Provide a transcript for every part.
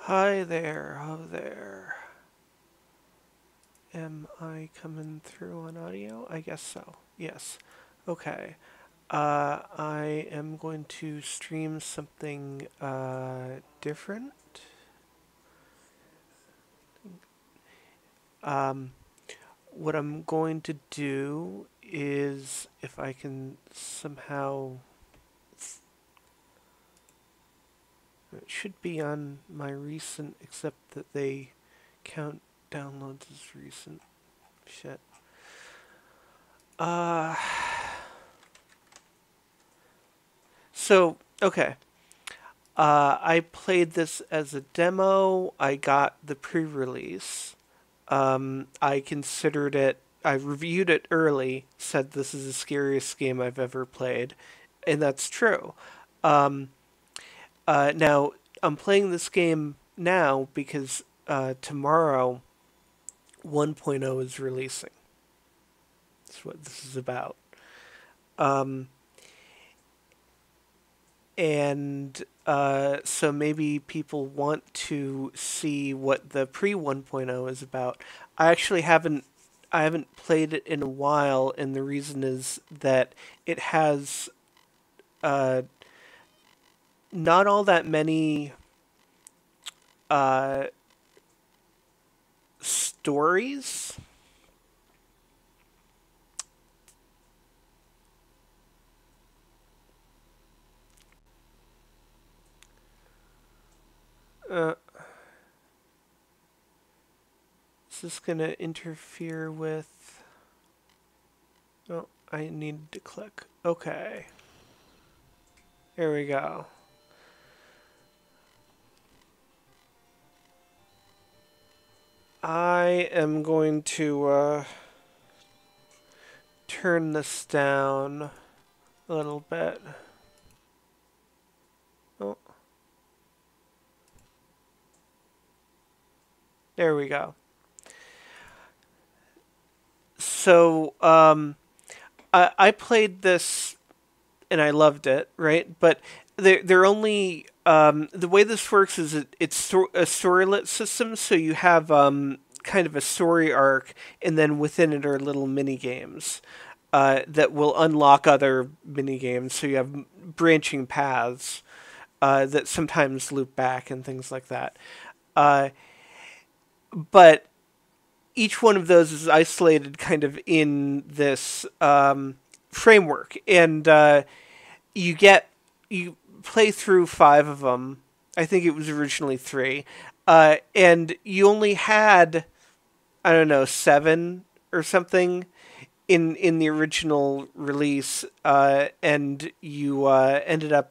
Hi there, oh there. Am I coming through on audio? I guess so. Yes. Okay. I am going to stream something different. Um, what I'm going to do is, if I can somehow, it should be on my recent, except that they count downloads as recent. Shit. Uh, okay. I played this as a demo. I got the pre-release. I considered it. I reviewed it early. Said this is the scariest game I've ever played, and that's true. Um, now I'm playing this game now because tomorrow 1.0 is releasing. That's what this is about. Um, and so maybe people want to see what the pre 1.0 is about. I haven't played it in a while, and the reason is that it has uh, not all that many uh, stories. Uh, is this gonna interfere with? Oh, I need to click. Okay, there we go. I am going to turn this down a little bit. Oh, there we go. So, I played this and I loved it, right? But they're only the way this works is it's a storylet system, so you have kind of a story arc, and then within it are little mini games that will unlock other mini games. So you have branching paths that sometimes loop back and things like that. Uh, but each one of those is isolated kind of in this framework, and you get you play through five of them. I think it was originally three, and you only had, I don't know, seven or something in the original release, and you ended up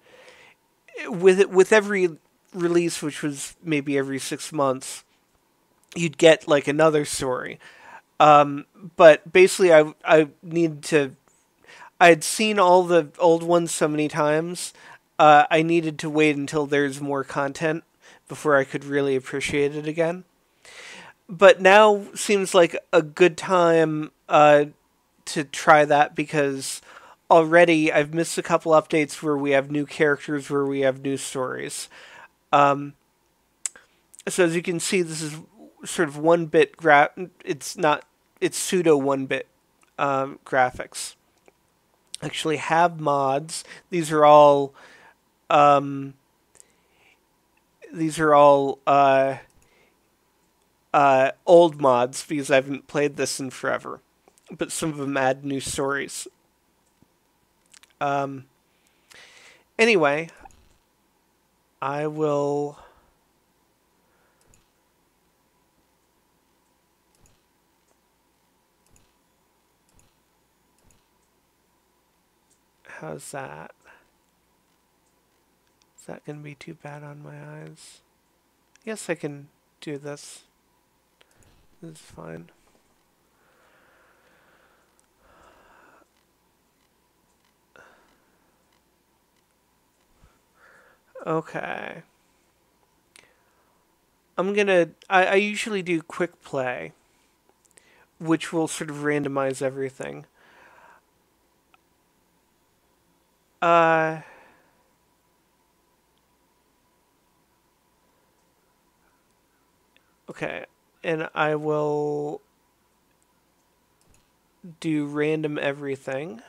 with every release, which was maybe every 6 months, you'd get like another story. But basically, I needed to. I had seen all the old ones so many times. I needed to wait until there's more content before I could really appreciate it again. But now seems like a good time to try that because already I've missed a couple updates where we have new characters, where we have new stories. Um, so as you can see, this is sort of one bit It's not. It's pseudo one bit graphics. Actually, have mods. These are all. Um, these are all old mods because I haven't played this in forever. But some of them add new stories. Um, anyway, I will. How's that? Is that going to be too bad on my eyes? Yes, I can do this. This is fine. Okay. I usually do quick play, which will sort of randomize everything. Uh, Okay, and I will do random everything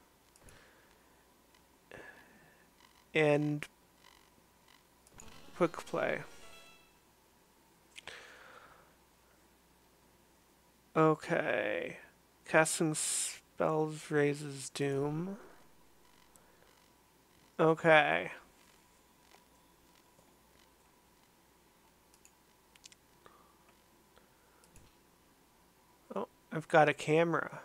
and quick play. Okay. Casting spells raises doom. Okay. Oh, I've got a camera.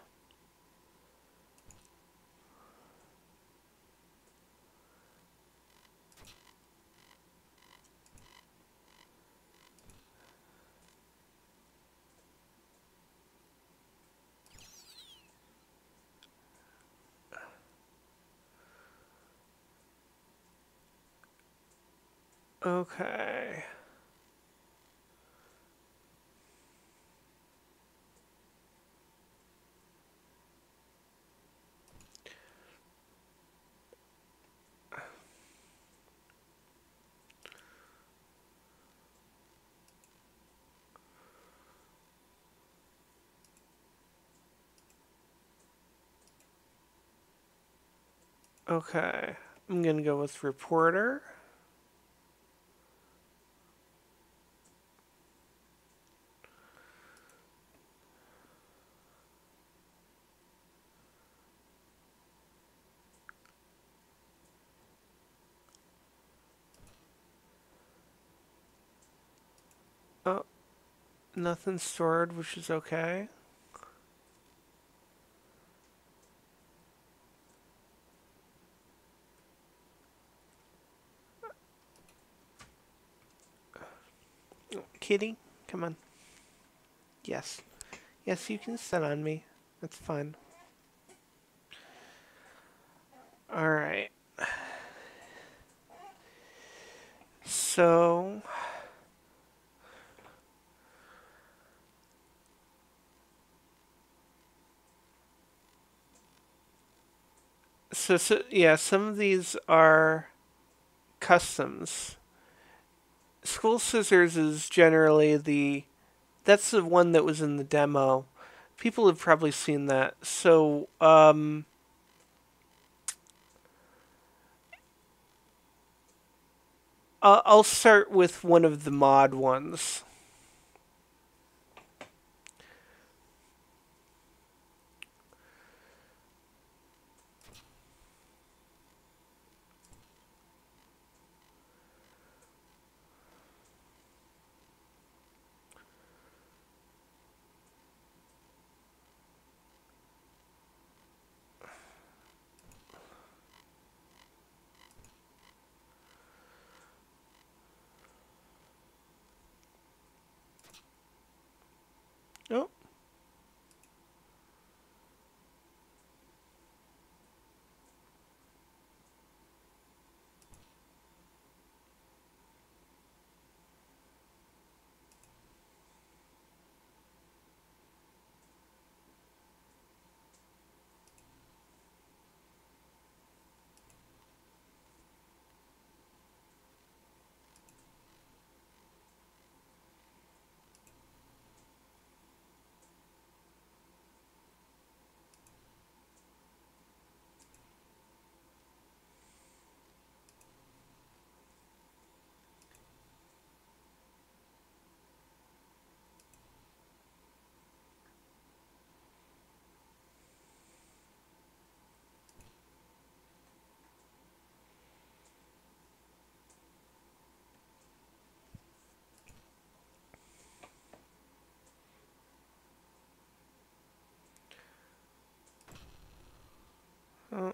Okay. Okay. I'm gonna go with reporter. Oh, nothing stored, which is okay. Kitty, come on. Yes. Yes, you can sit on me. That's fine. Alright. So, yeah, some of these are customs. School scissors is generally that's the one that was in the demo. People have probably seen that. So, I'll start with one of the mod ones. Oh, oh.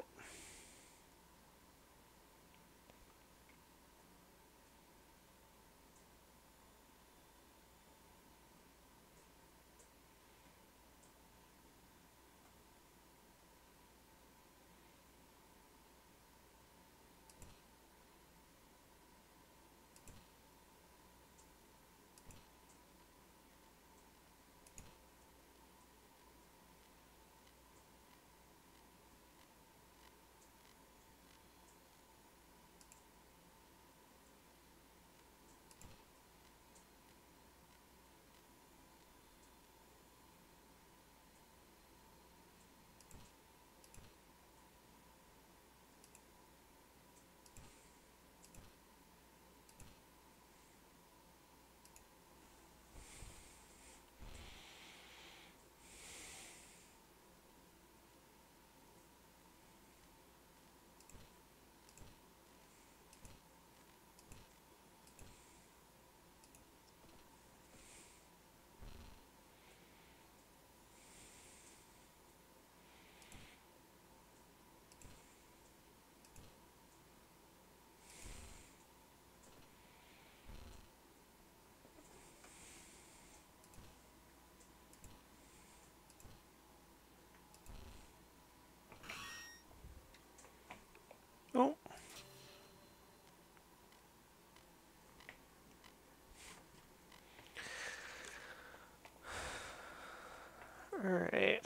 Alright.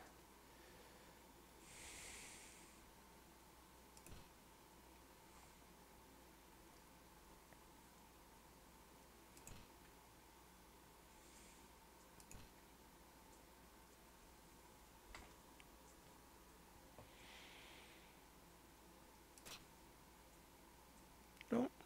Nope.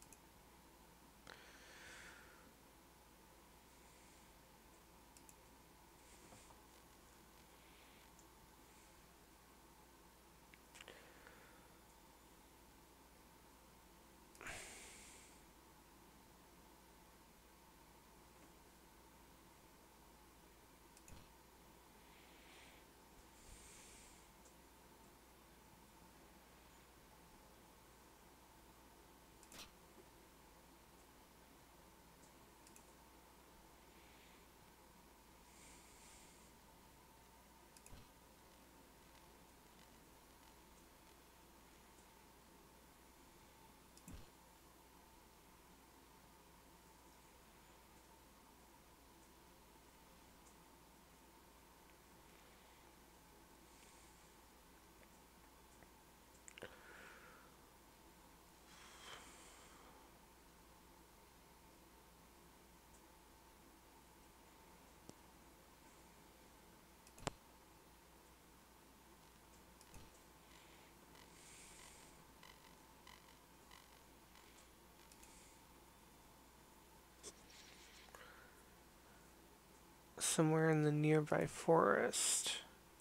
Somewhere in the nearby forest.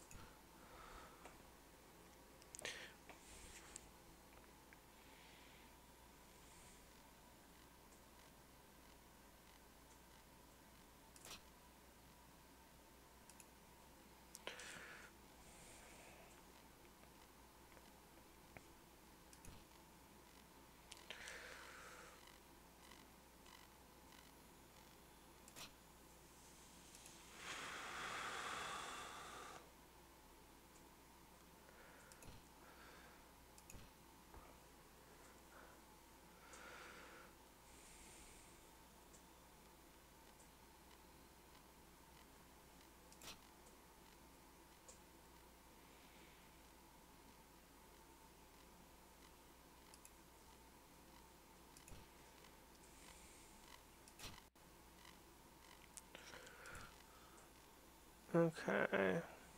Okay.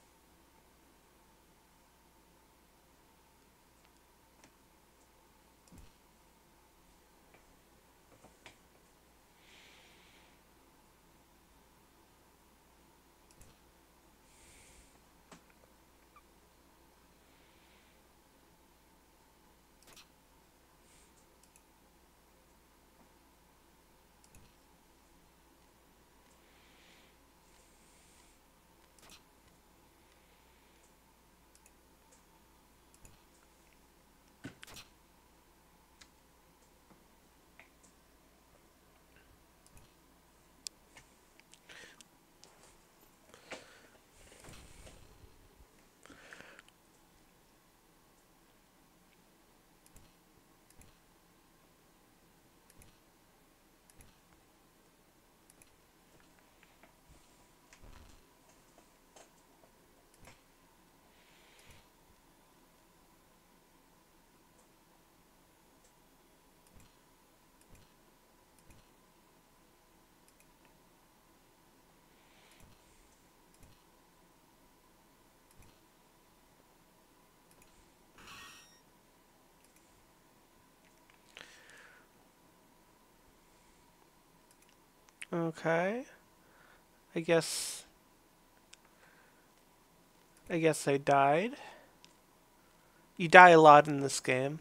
Okay. I guess I died. You die a lot in this game.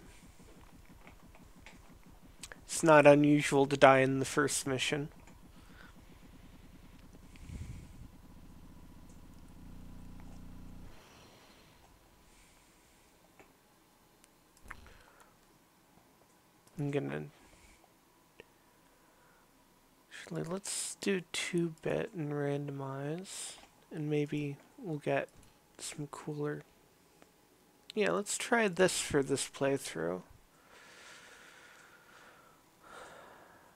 It's not unusual to die in the first mission. I'm gonna... Actually, let's do 2-bit and randomize. And maybe we'll get some cooler... Yeah, let's try this for this playthrough.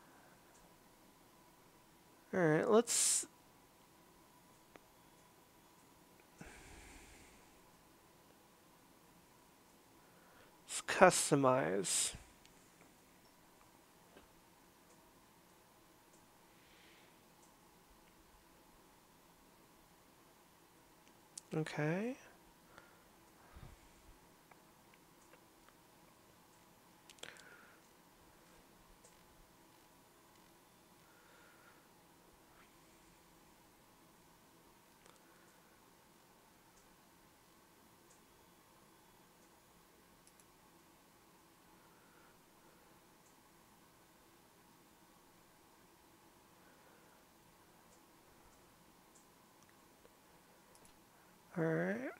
Alright, let's... customize. Okay. All right.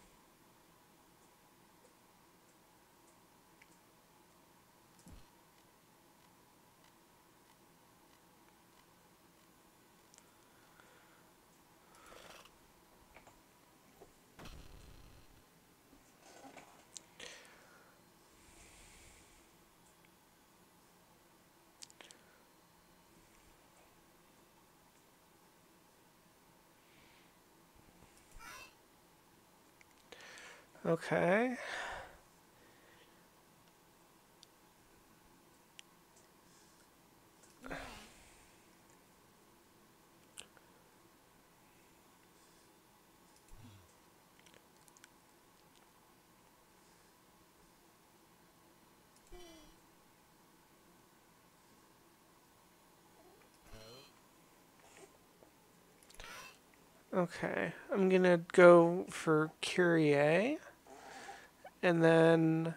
Okay. Okay. I'm gonna go for Kyrie, and then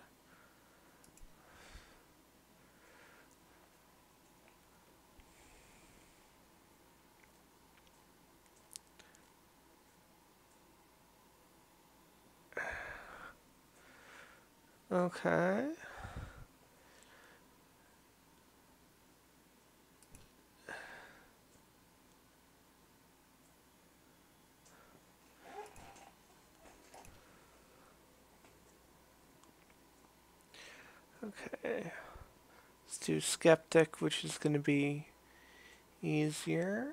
okay. Okay. Let's do Skeptic, which is gonna be easier.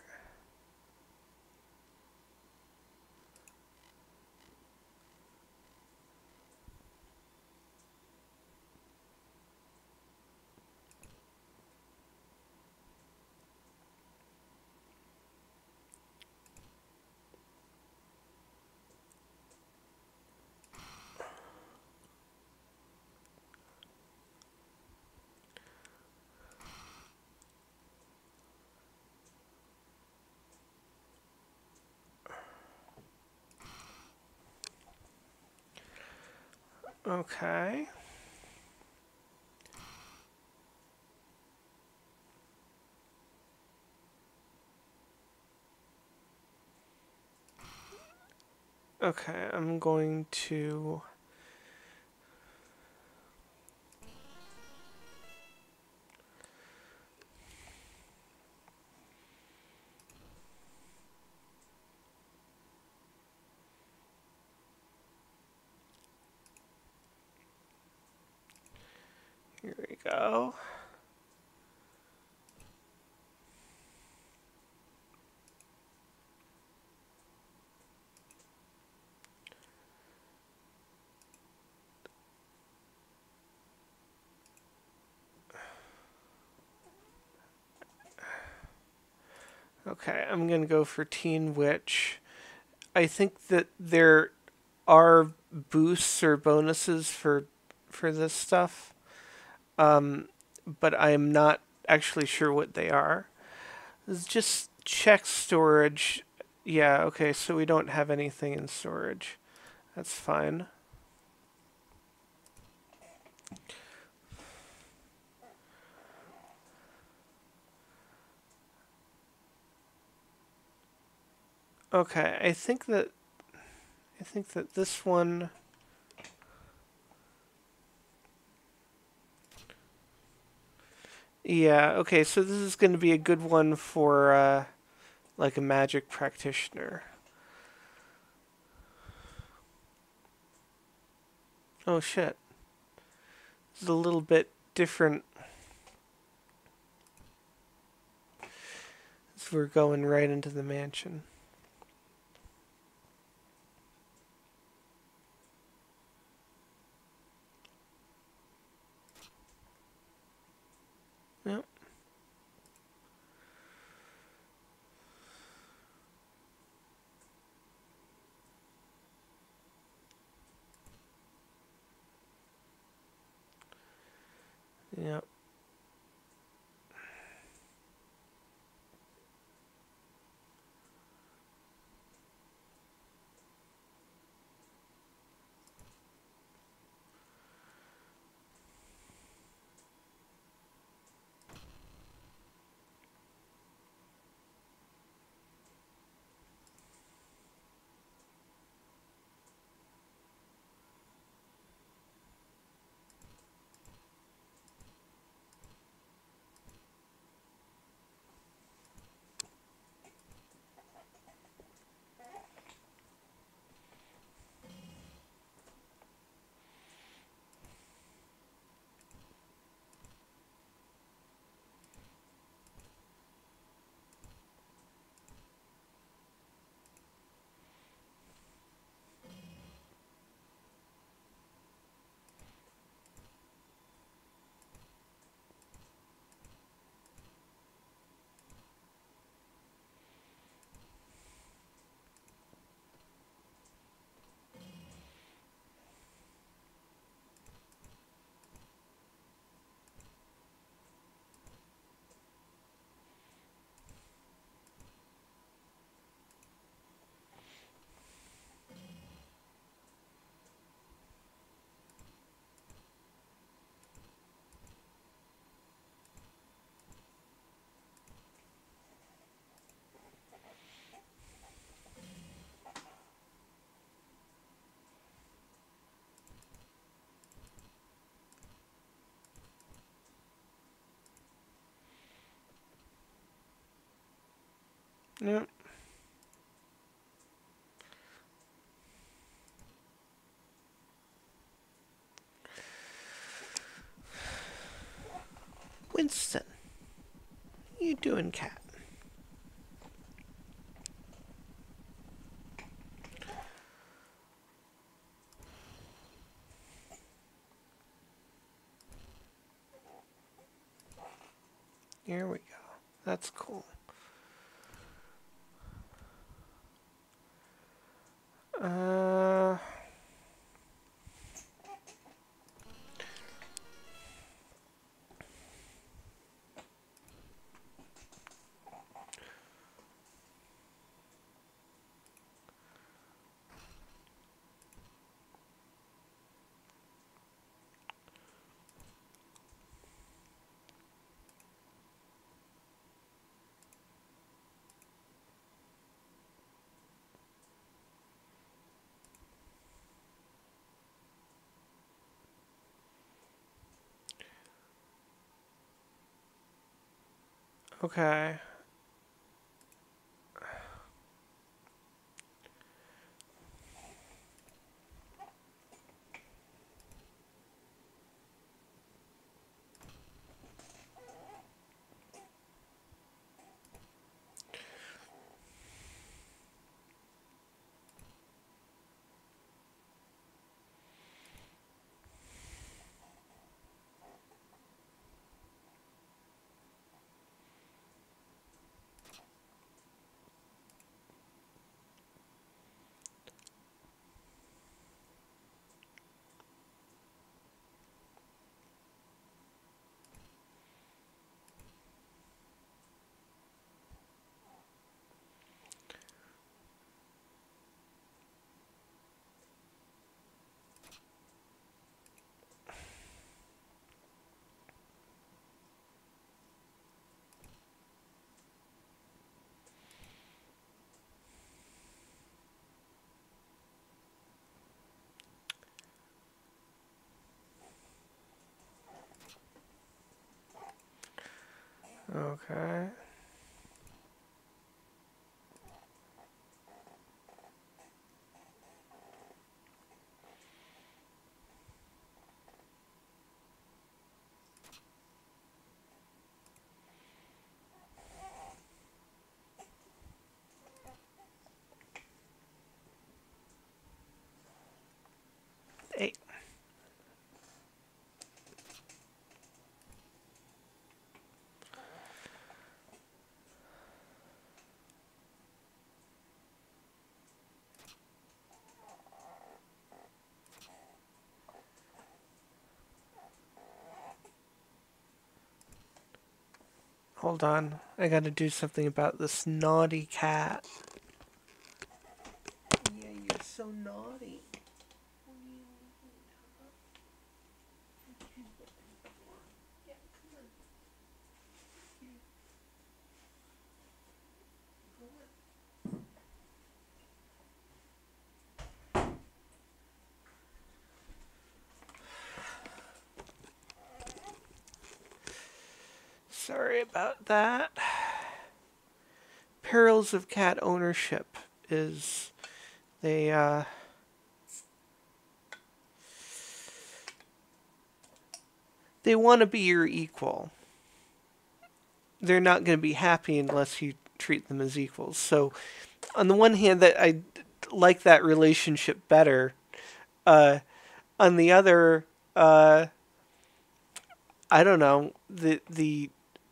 Okay. Okay, I'm going to... Here we go. Okay, I'm gonna go for Teen Witch. I think that there are boosts or bonuses for this stuff, but I am not actually sure what they are. Let's just check storage. Yeah, okay, so we don't have anything in storage. That's fine. Okay, I think that this one... Yeah, okay, so this is going to be a good one for like a magic practitioner. Oh shit. This is a little bit different. So we're going right into the mansion. Yep. Winston, what you doing, cat? Here we go. That's cool. Uh... Okay. Okay. Hey. Hold on. I gotta do something about this naughty cat. Yeah, you're so naughty. Sorry about that. Perils of cat ownership is they they want to be your equal. They're not going to be happy unless you treat them as equals. So, on the one hand, that I like that relationship better. On the other, I don't know the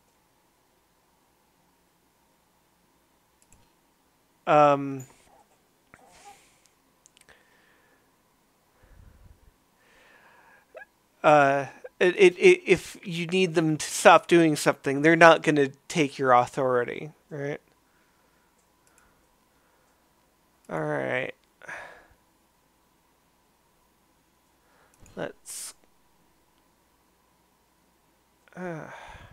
um uh if you need them to stop doing something, they're not going to take your authority, right? All right. Let's. Uh,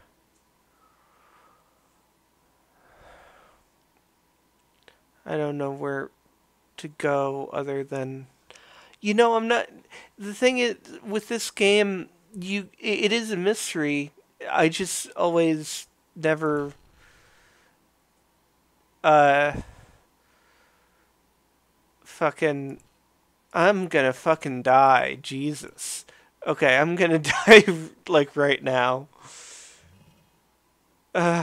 I don't know where to go other than. I'm not. The thing is, with this game, it is a mystery. I just always never Uh, fucking. I'm gonna fucking die. Jesus. Okay, I'm gonna die like right now. Uh,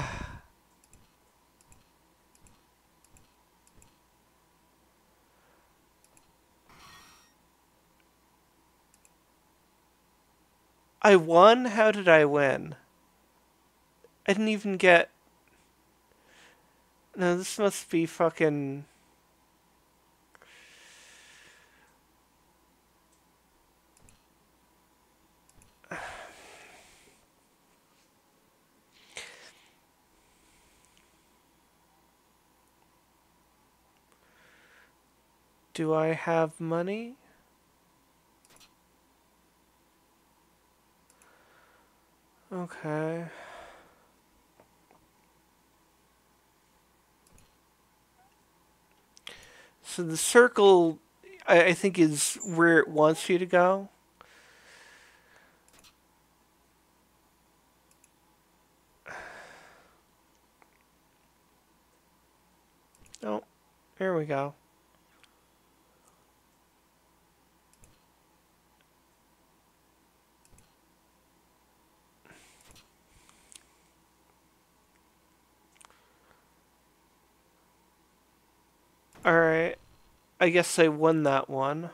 I won? How did I win? I didn't even get. No, this must be fucking. Do I have money? Okay. So the circle, I think, is where it wants you to go. Oh, there we go. Alright. I guess I won that one.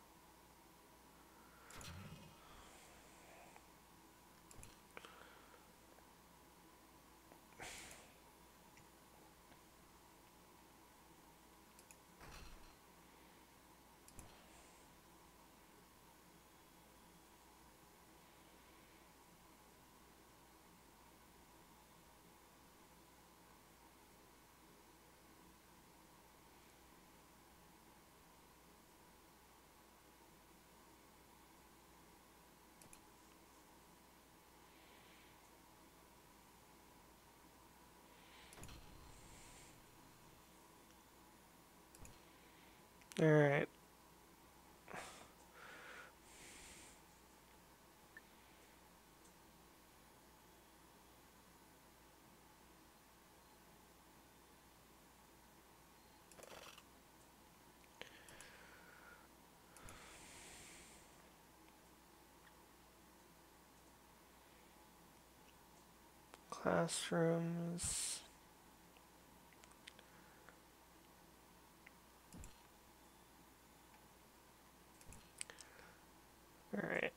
Alright. Classrooms. Alright.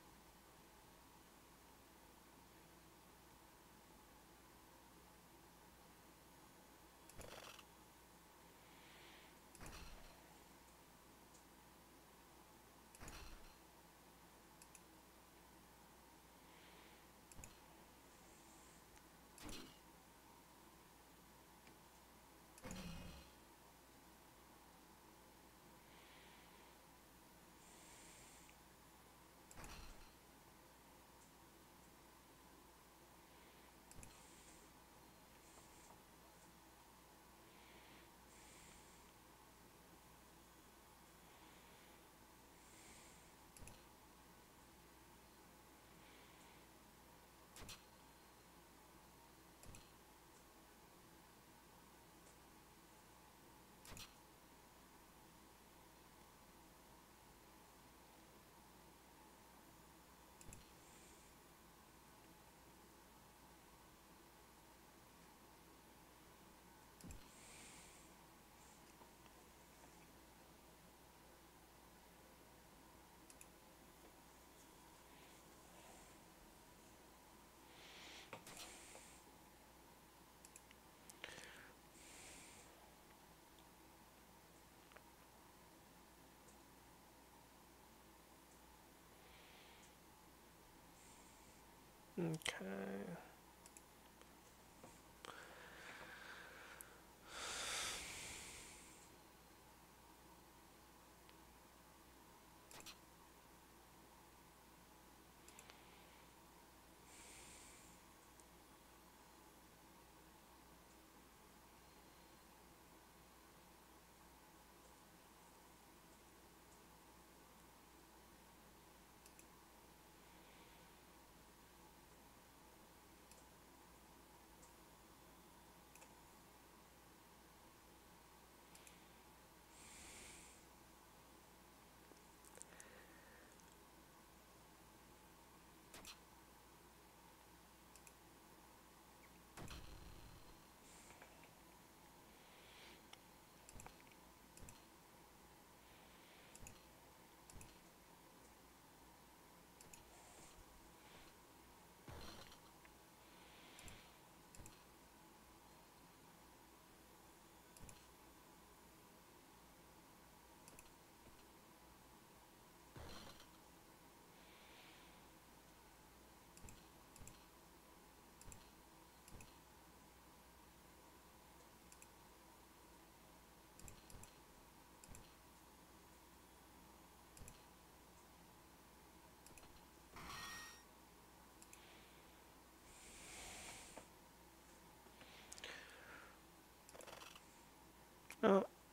Okay.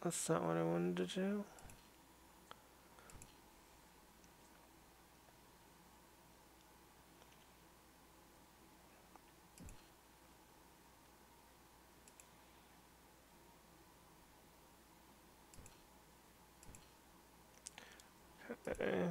That's not what I wanted to do. Okay.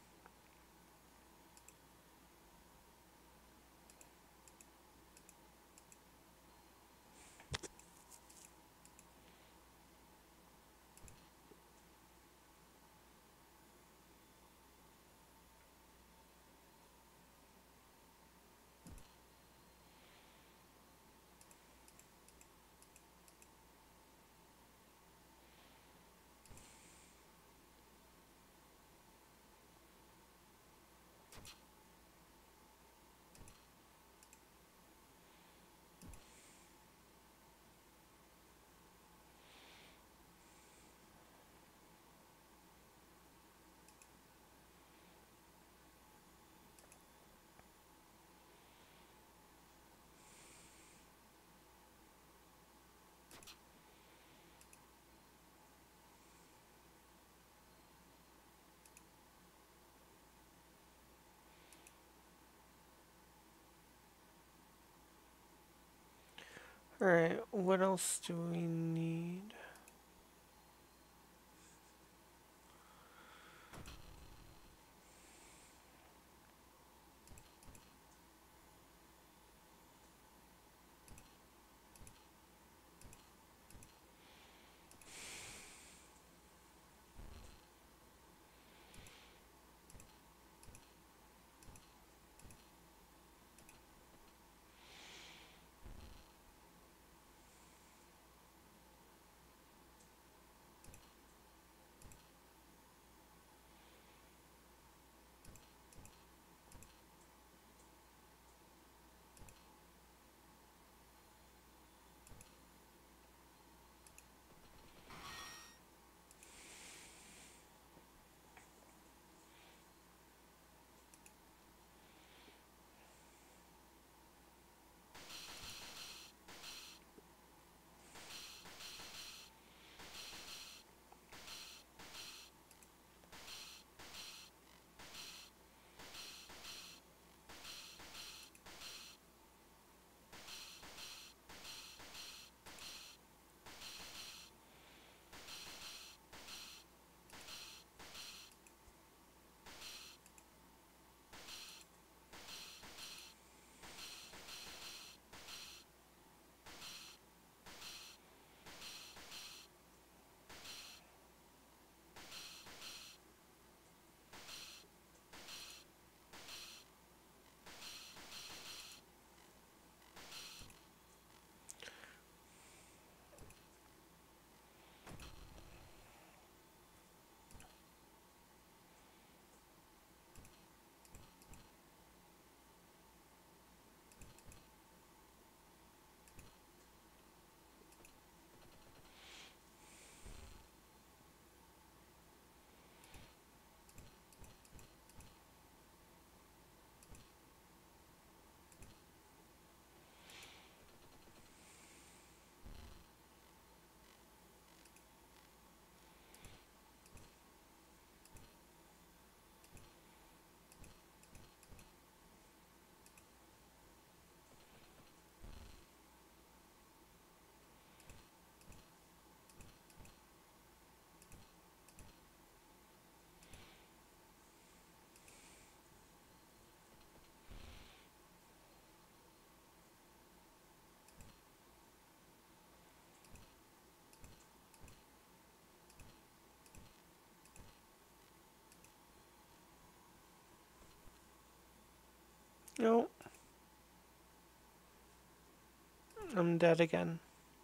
Alright, what else do we need? No, I'm dead again.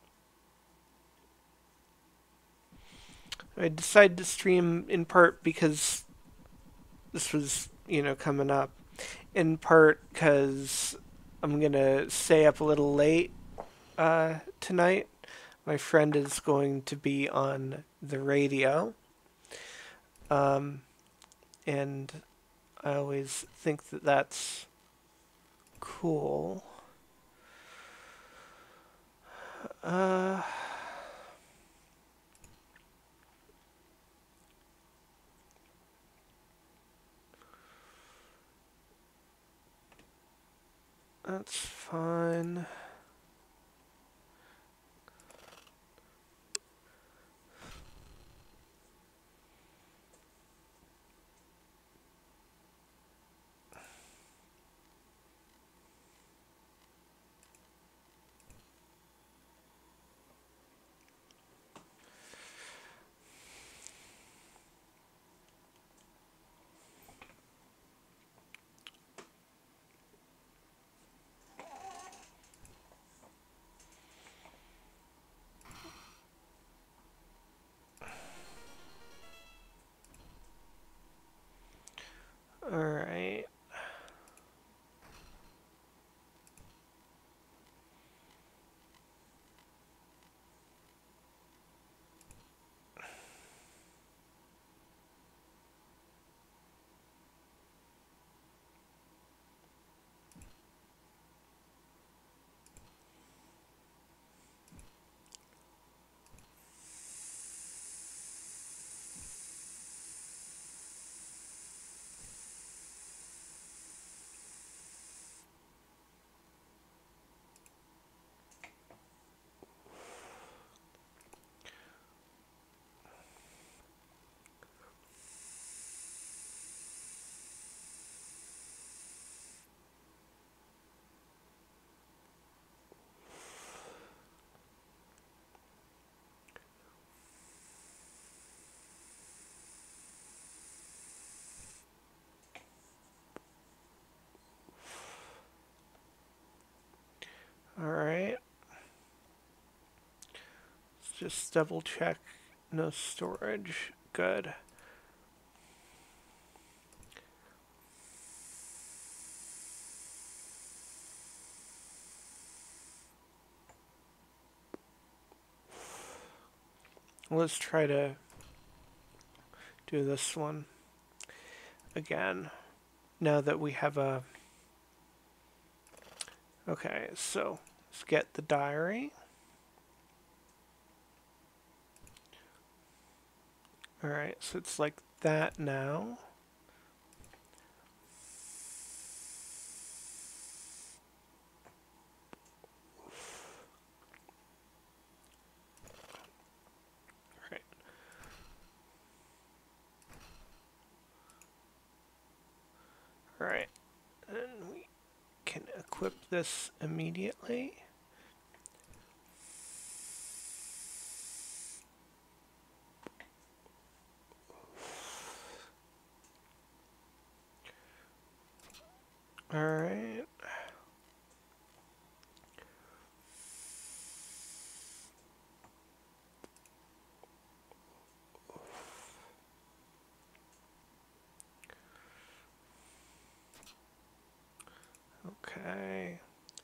I decided to stream in part because this was, coming up. In part because I'm gonna stay up a little late tonight. My friend is going to be on the radio, um, and I always think that that's cool. Uh, That's fine. All right. All right. Let's just double check. No storage. Good. Let's try to do this one again. Now that we have a... Okay, so let's get the diary. Alright, so it's like that now. Right. Alright, and we can equip this immediately. Alright. Okay.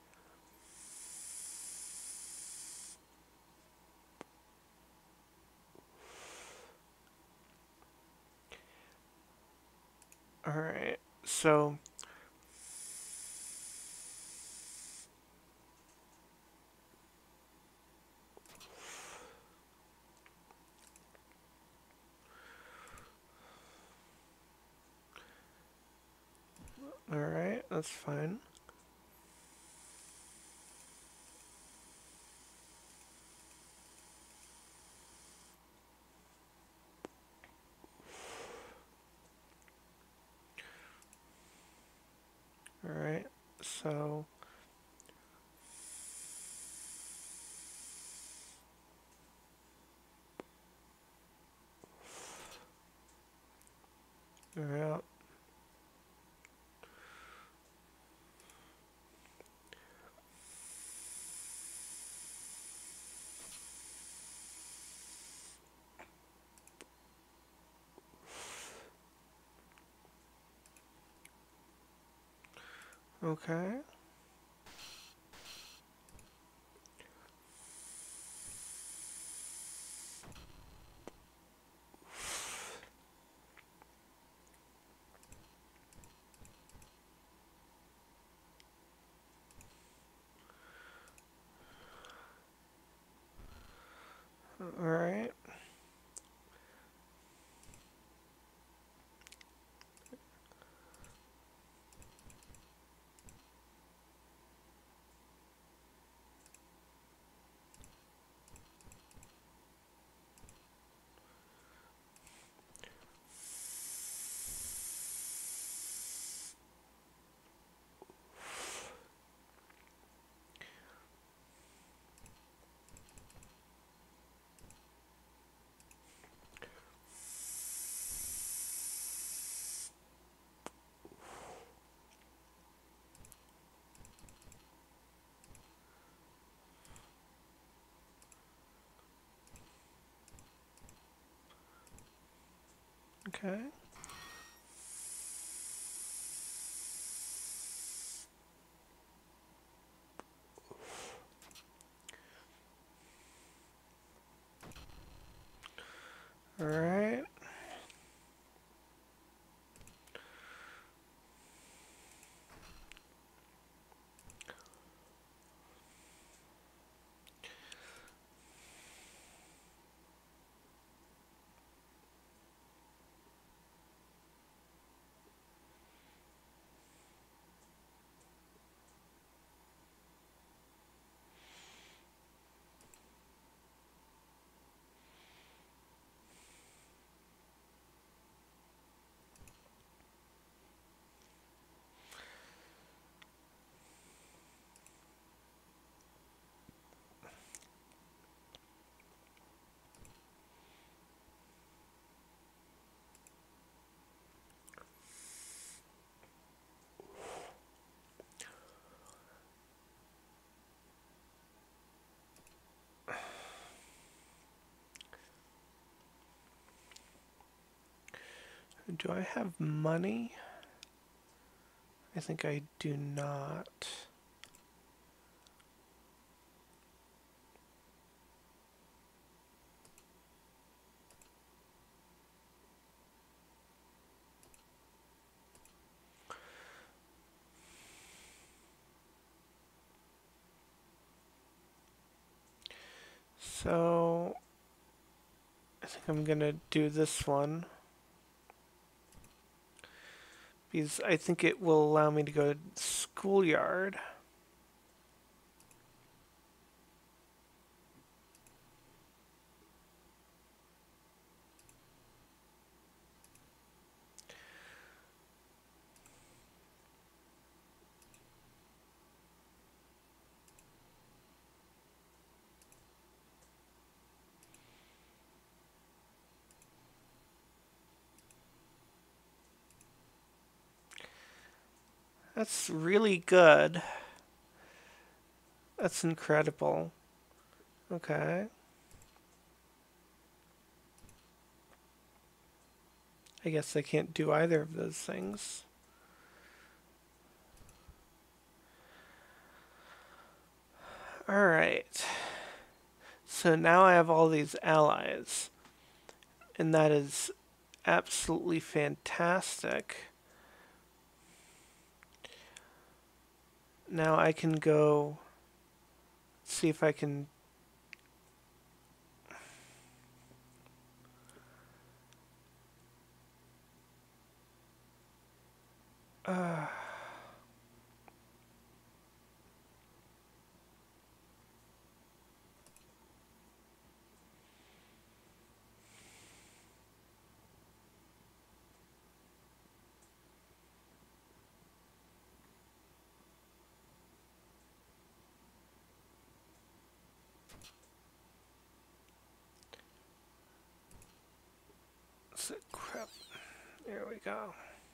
Alright, so... Alright, that's fine. Alright, so... Yeah. Okay. Alright. Okay. All right. Do I have money? I think I do not. So I think I'm gonna do this one because I think it will allow me to go to schoolyard. That's really good. That's incredible. Okay. I guess I can't do either of those things. Alright. So now I have all these allies. And that is absolutely fantastic. Now I can go see if I can. Uh, crap. There we go.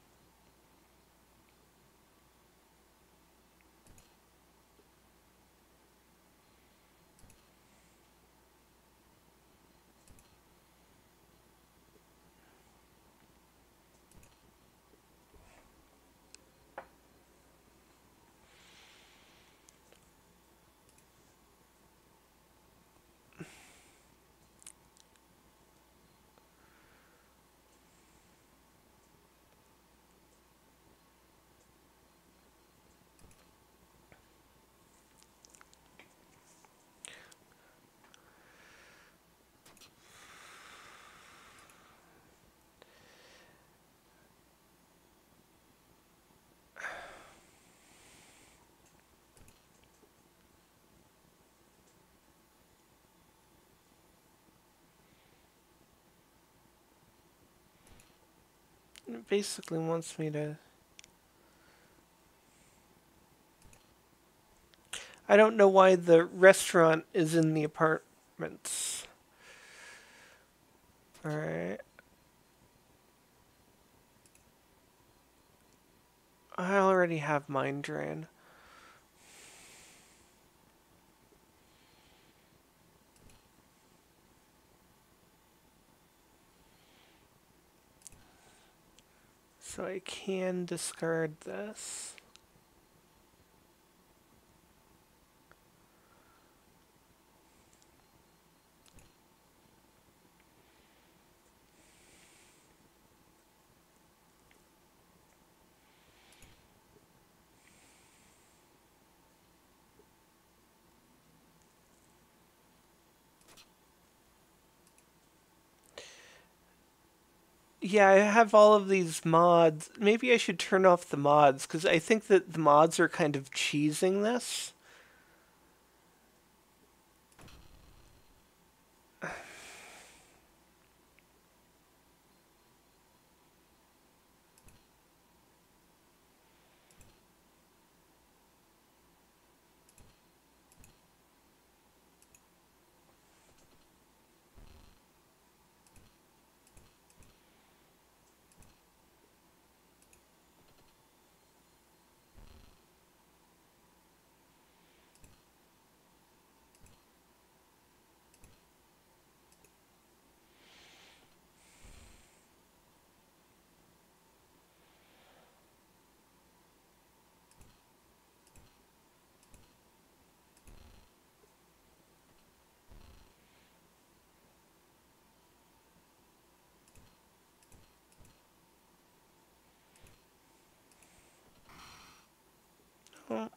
It basically wants me to. I don't know why the restaurant is in the apartments. Alright. I already have Mind Drain. So I can discard this. Yeah, I have all of these mods. Maybe I should turn off the mods because I think that the mods are kind of cheesing this. Oh,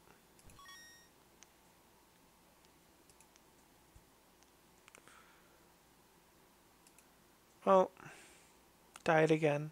oh, died again.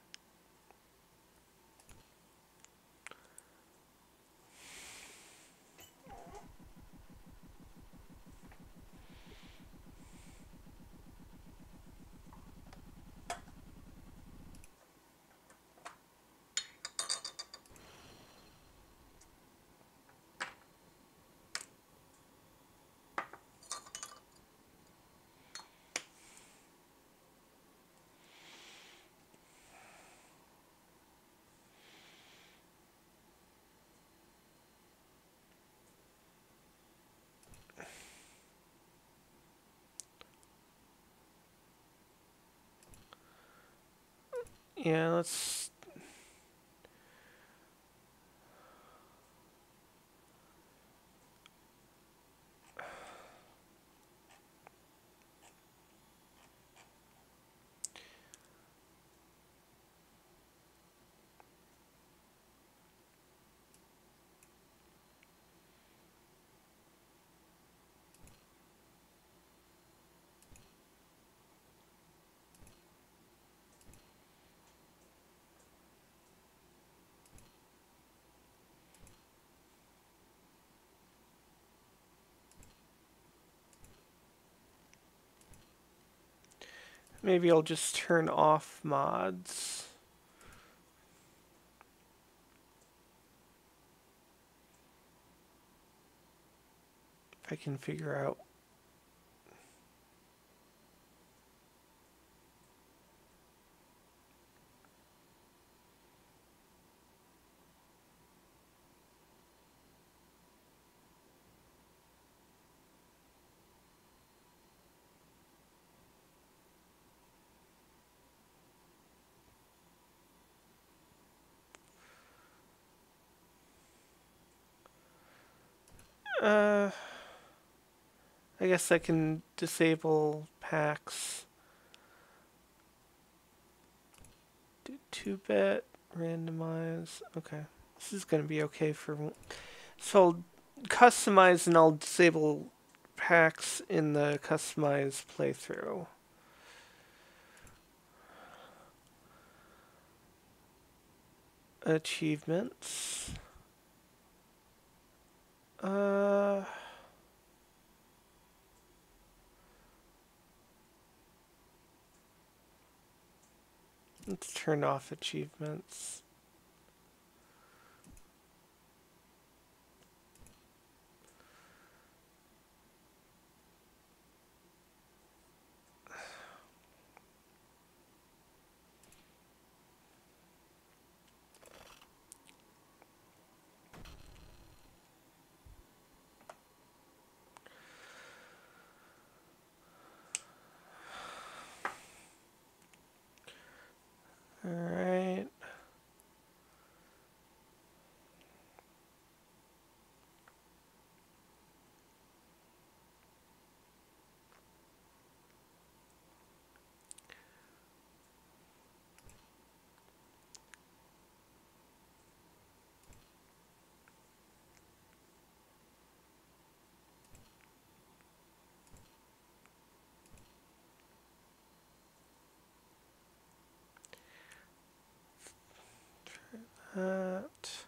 Yeah, maybe I'll just turn off mods if I can figure out. Uh, I guess I can disable packs. Do 2-bit randomize. Okay, this is gonna be okay for. So I'll customize and I'll disable packs in the customized playthrough. Achievements. Uh, let's turn off achievements. All right. that.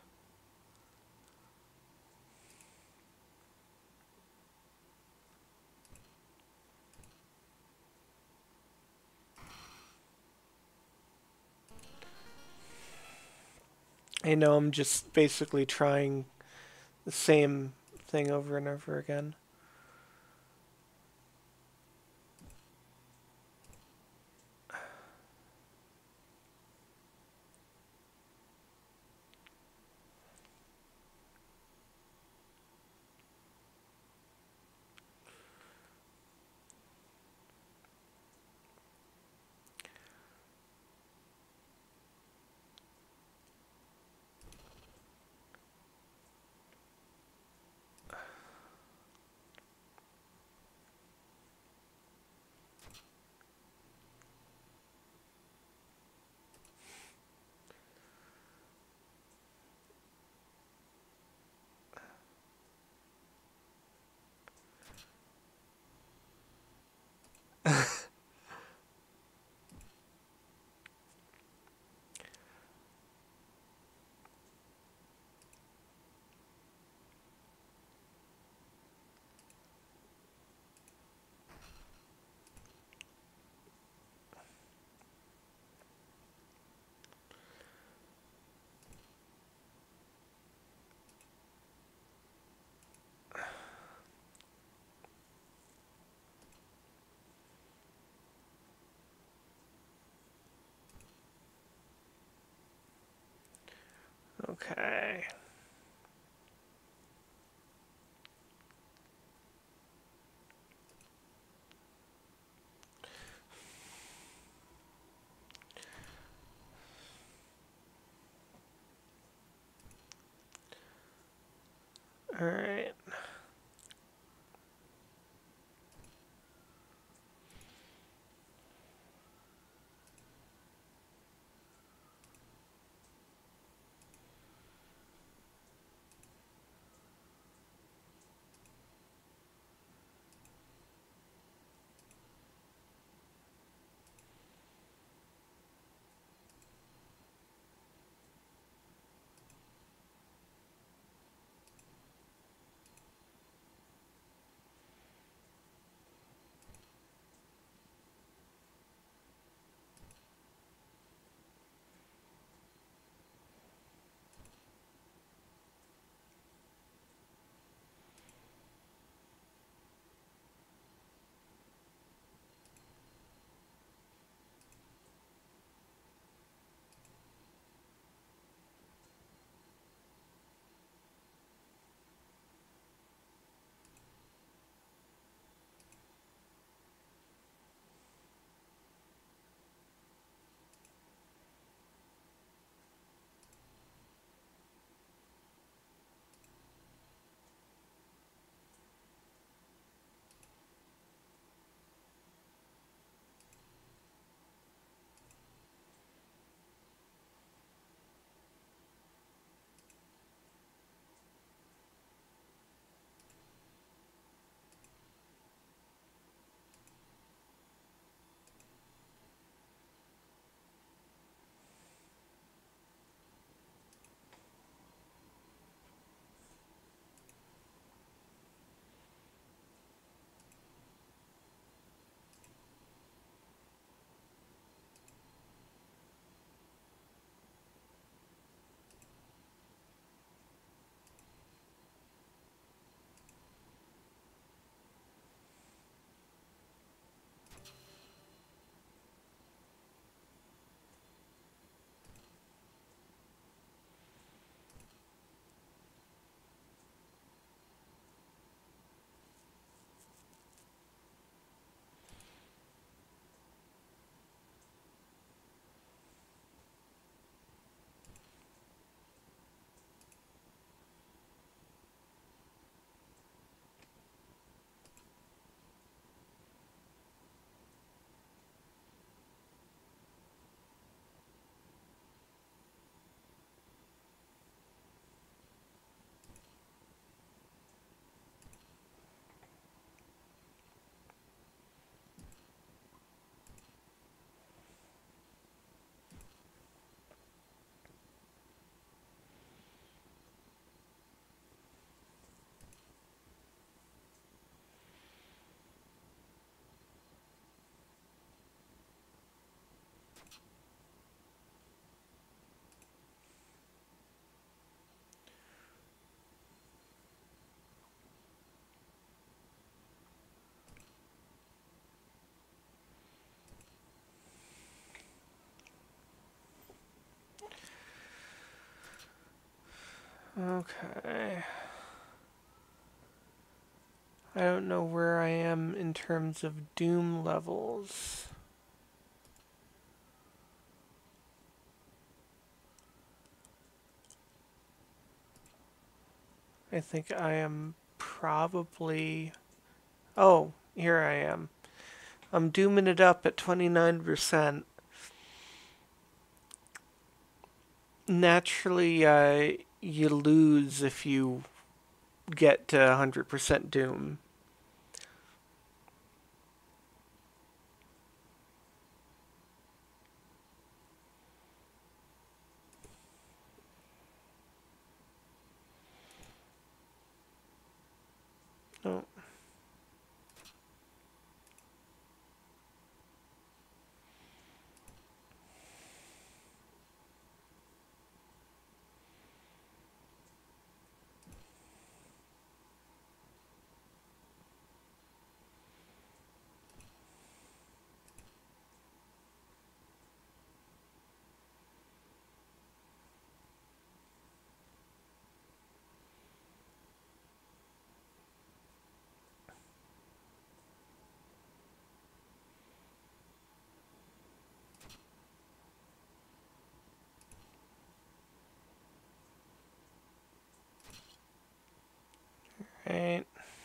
I know I'm just basically trying the same thing over and over again. Okay. All right. Okay. I don't know where I am in terms of Doom levels. I think I am probably... Oh, here I am. I'm dooming it up at 29%. Naturally, you lose if you get to 100% doom. Oh, right.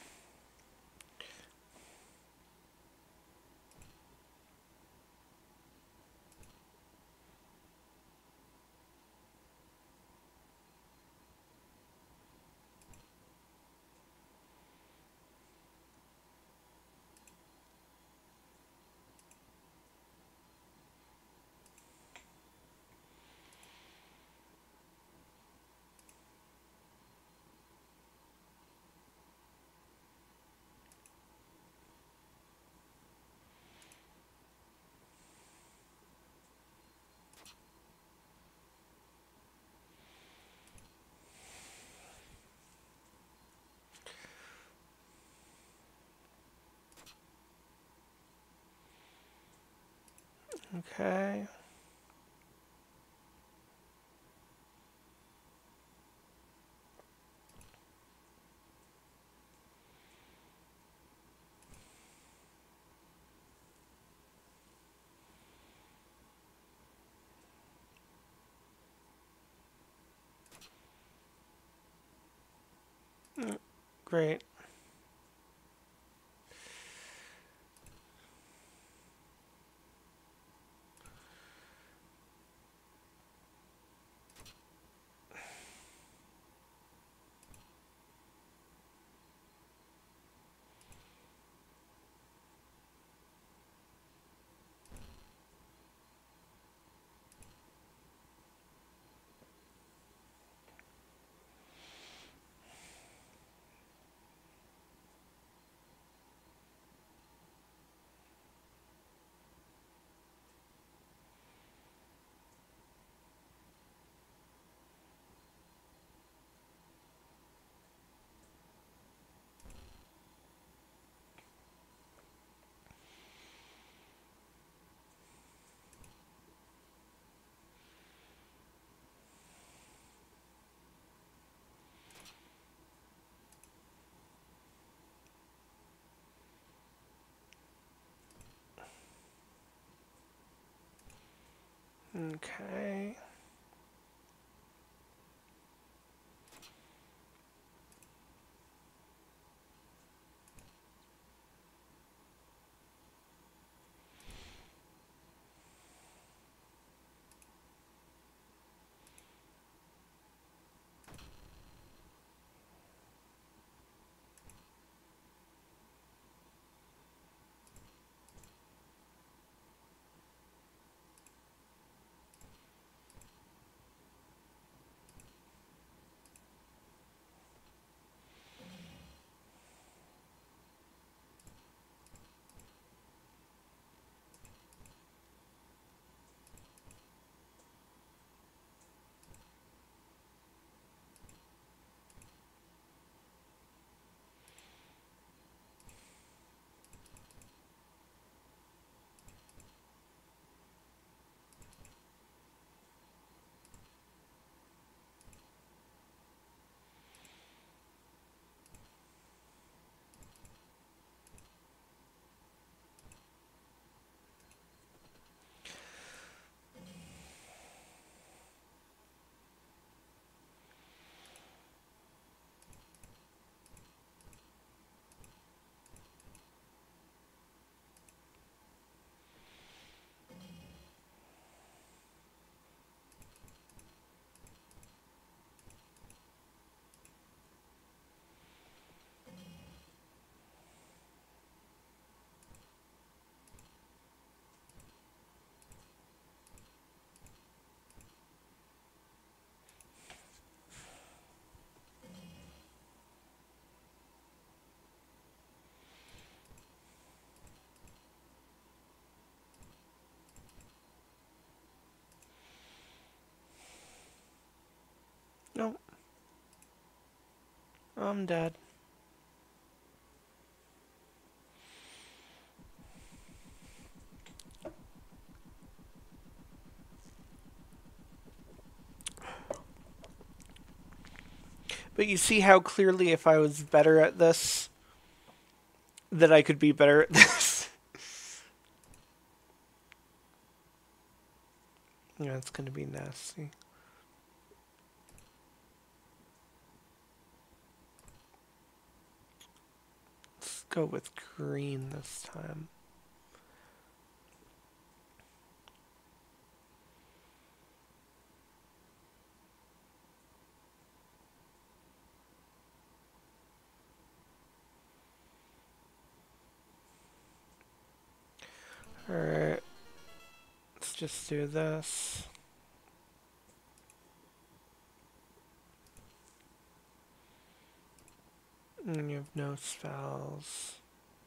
Okay. Great. Okay. I'm dead. But you see how clearly if I was better at this, that I could be better at this. Yeah, it's gonna be nasty. Let's go with green this time. Alright. Let's just do this. And you have no spells.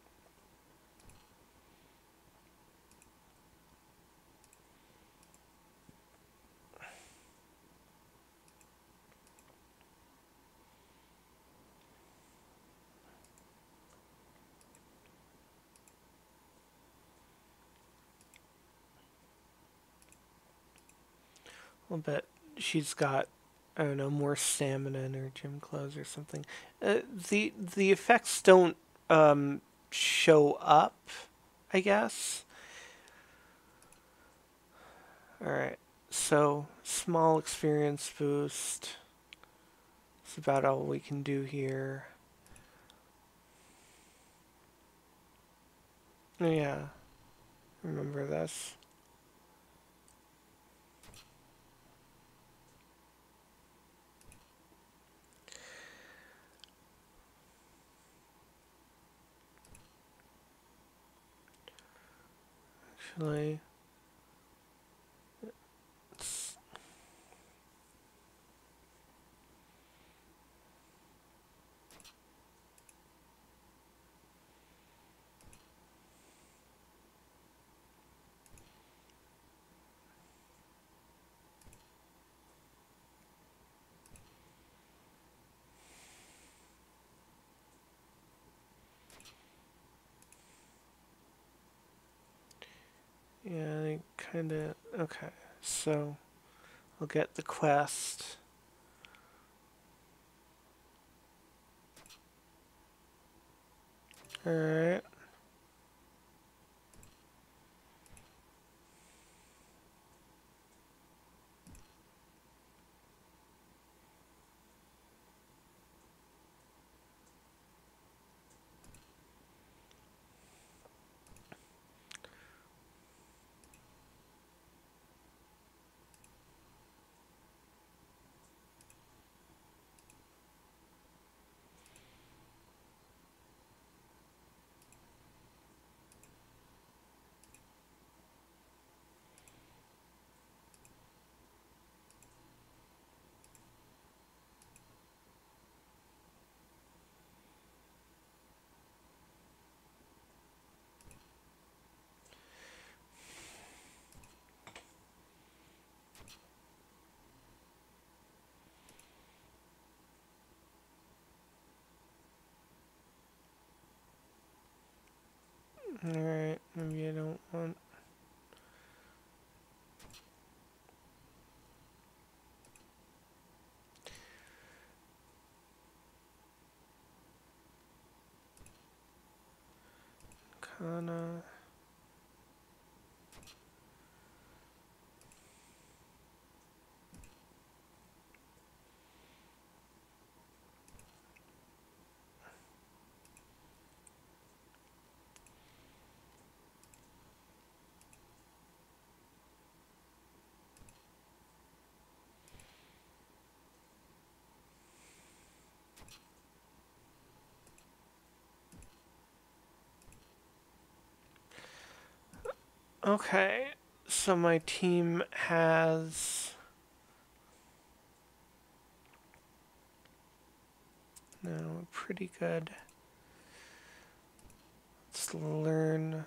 I'll bet she's got, I don't know, more stamina in her gym clothes or something. The effects don't show up, I guess. Alright, so small experience boost. That's about all we can do here. Oh yeah, remember this. Actually, it's, yeah, I kinda, okay, so I'll get the quest. Alright. Alright, maybe I don't want... Kana... Okay, so my team has... No, pretty good. Let's learn...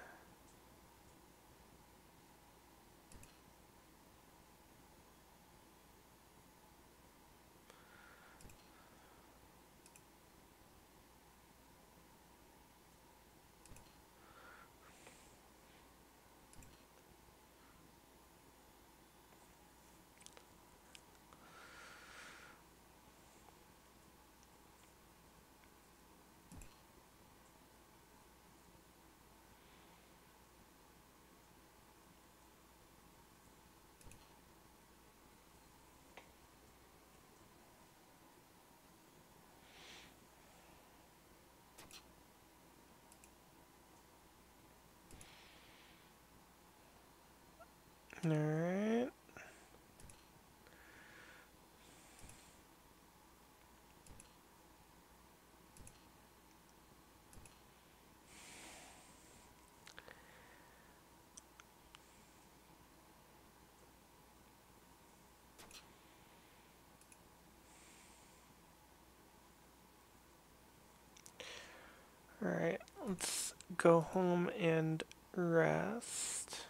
Alright, let's go home and rest.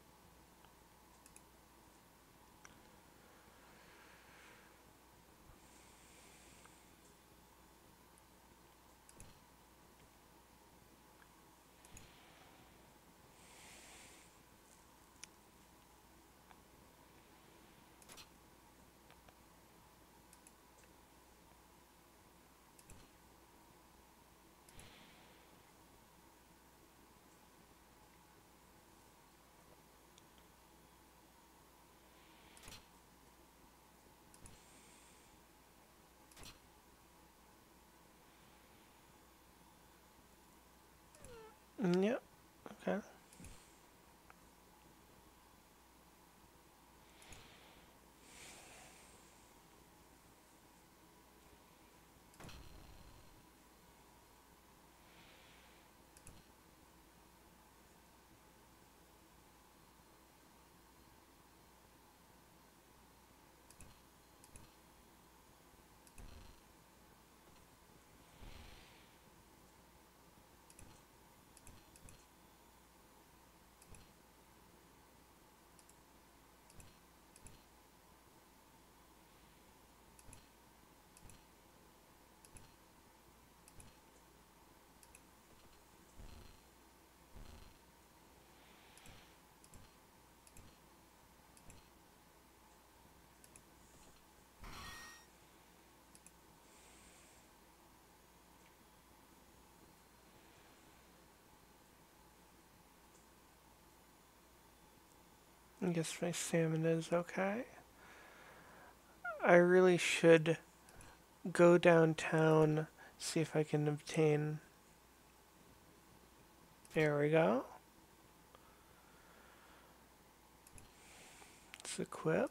Yep, okay. I guess my salmon is okay. I really should go downtown, see if I can obtain. There we go. Let's equip.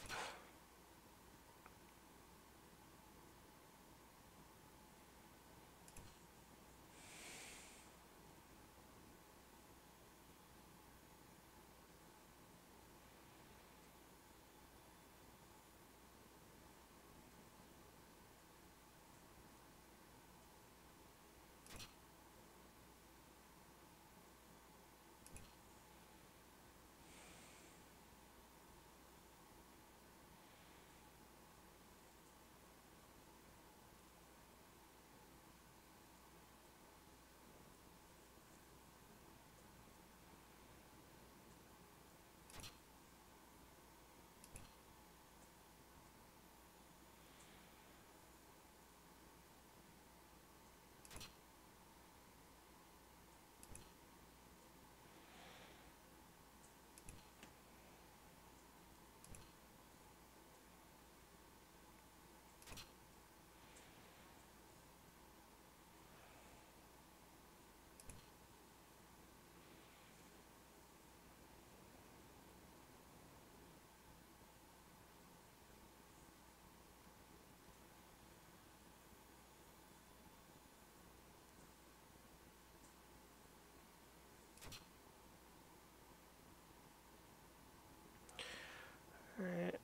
Alright.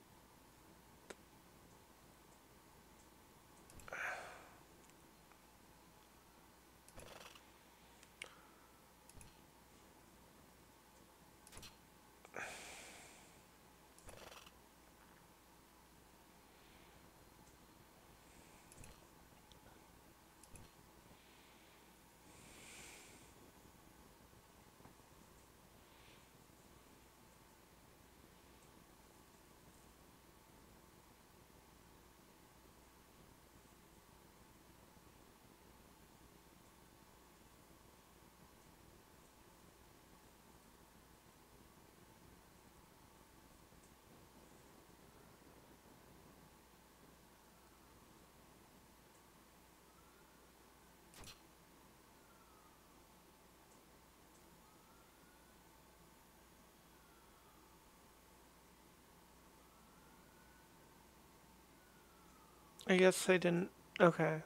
I guess I didn't. Okay.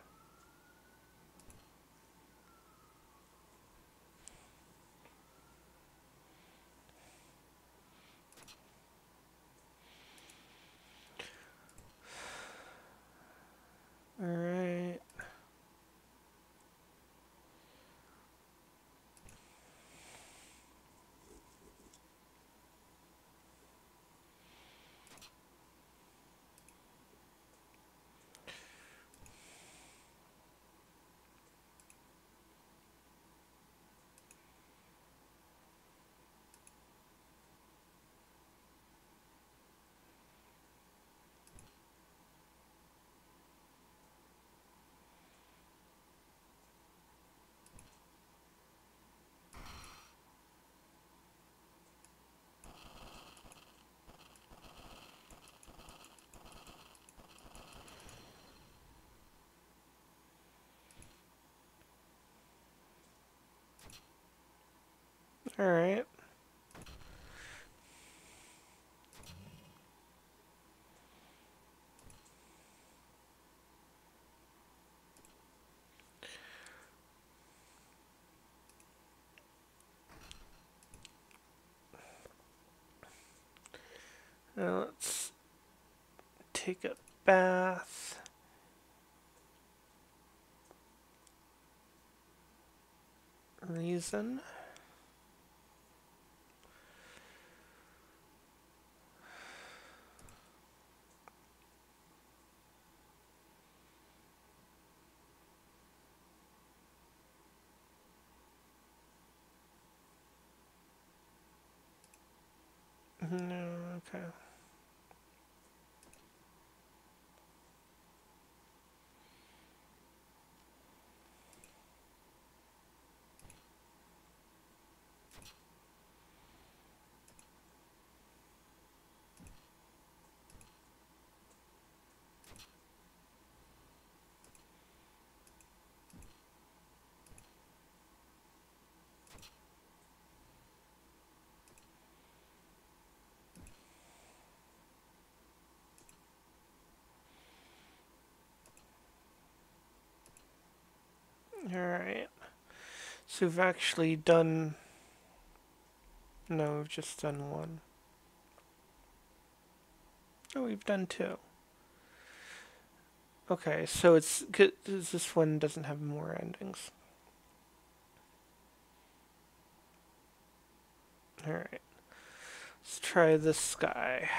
Alright. Alright. Now let's take a bath. Reason. No, okay. Alright. So we've actually done... No, we've just done one. Oh, we've done two. Okay, so it's... Cause this one doesn't have more endings. Alright. Let's try this guy.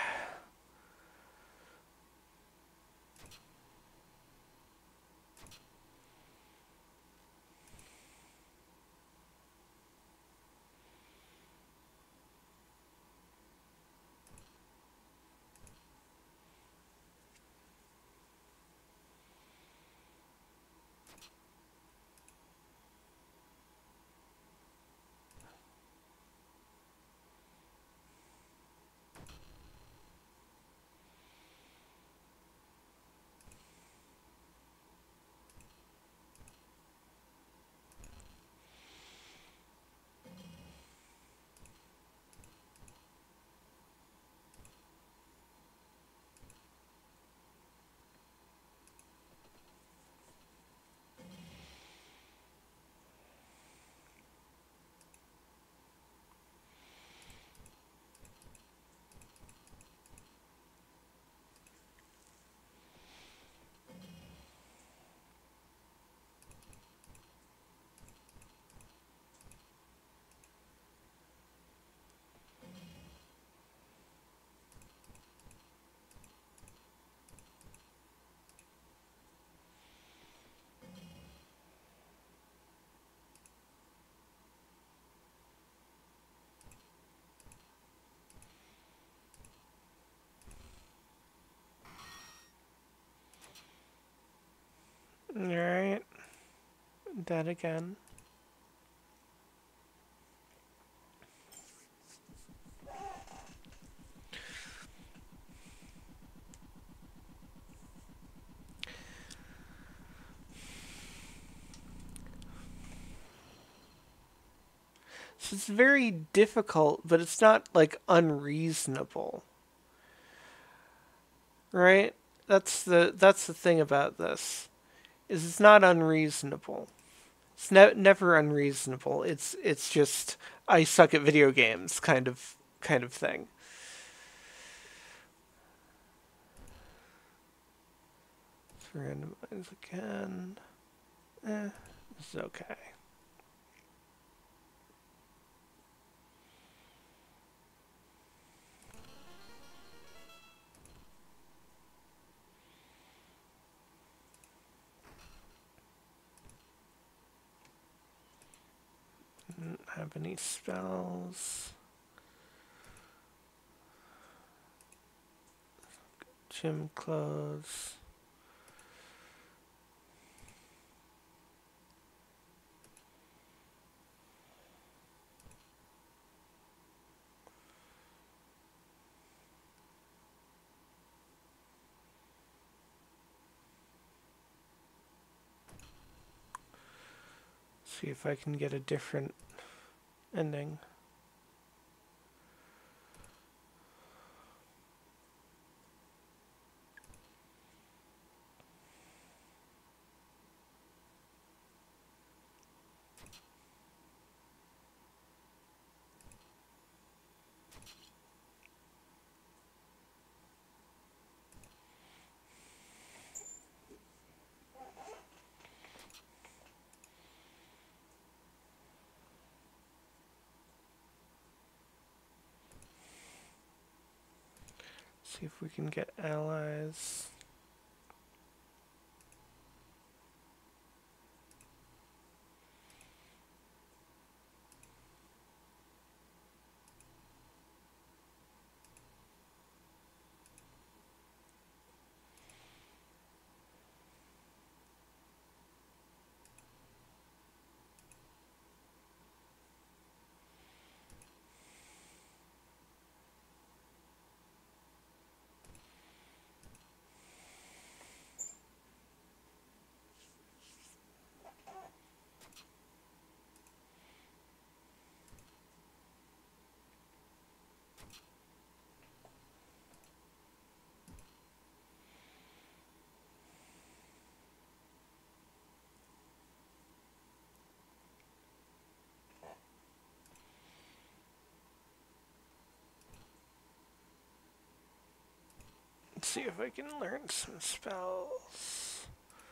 Alright. That again. So it's very difficult, but it's not like unreasonable. Right? That's the thing about this. Is it's not unreasonable. It's never unreasonable. It's just I suck at video games kind of thing. Let's randomize again. This is okay. Didn't have any spells. Gym clothes. See if I can get a different ending. See if we can get allies. Let's see if I can learn some spells.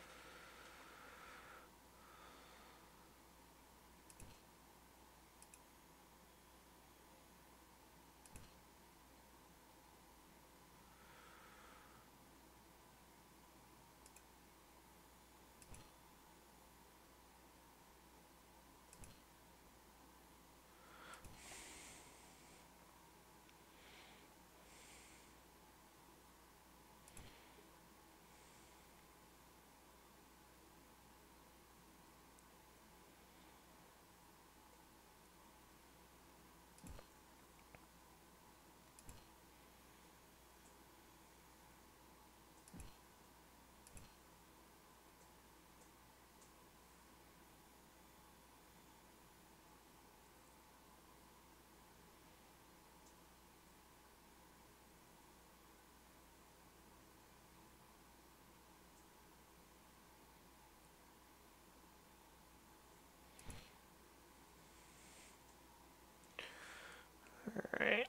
Alright.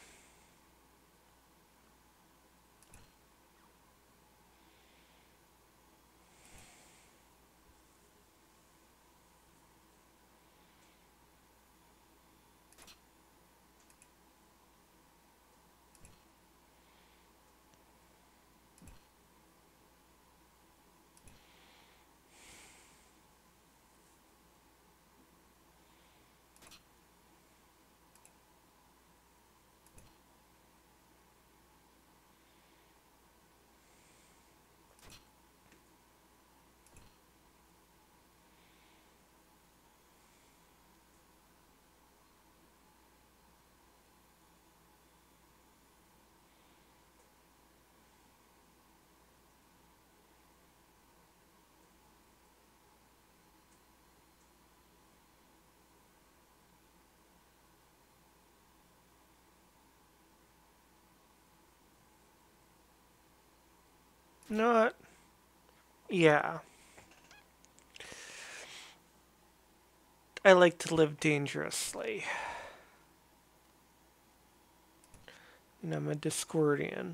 Not. Yeah. I like to live dangerously. And I'm a Discordian.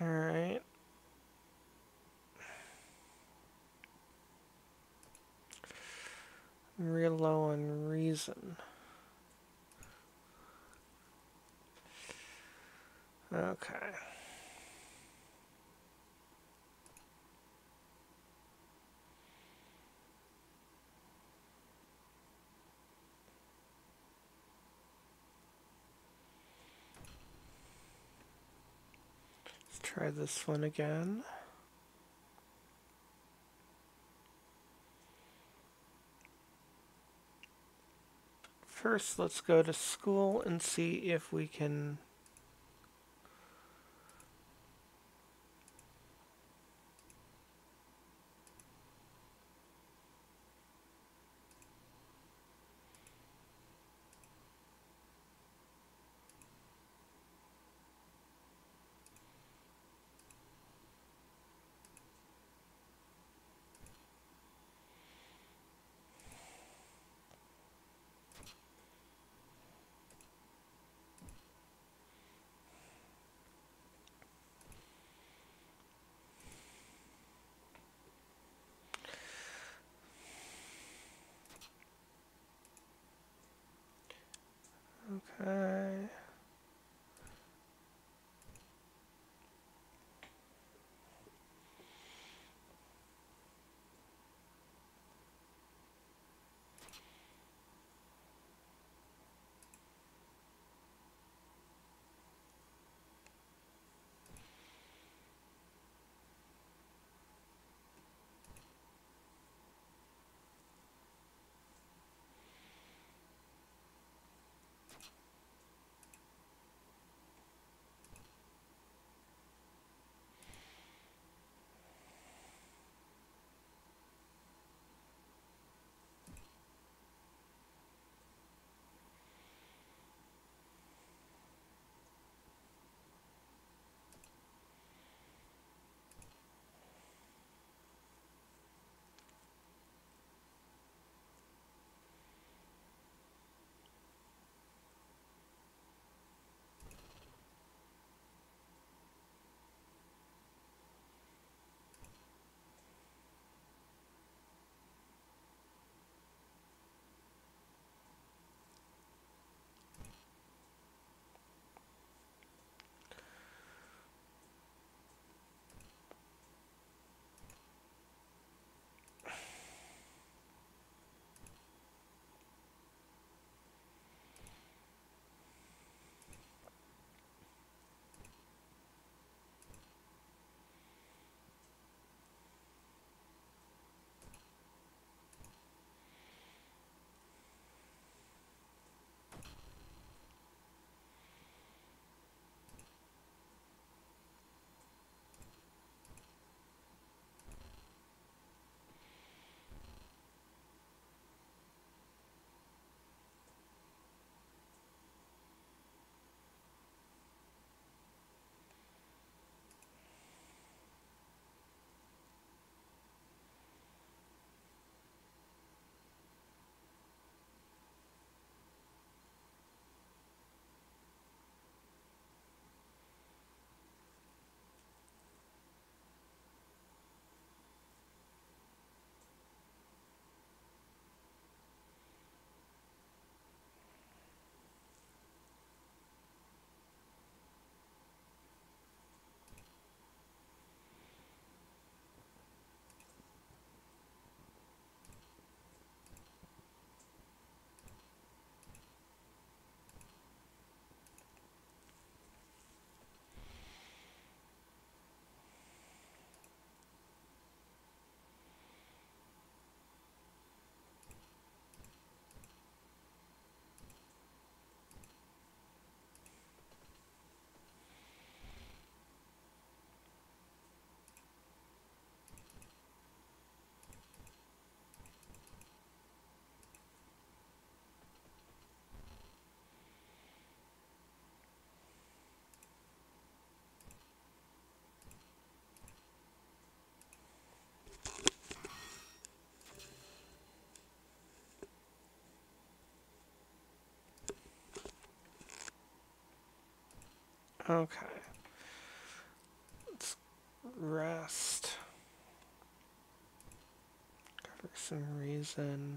Alright. I'm real low on reason. Okay. Let's try this one again. First, let's go to school and see if we can... Okay. Okay. rest. For some reason.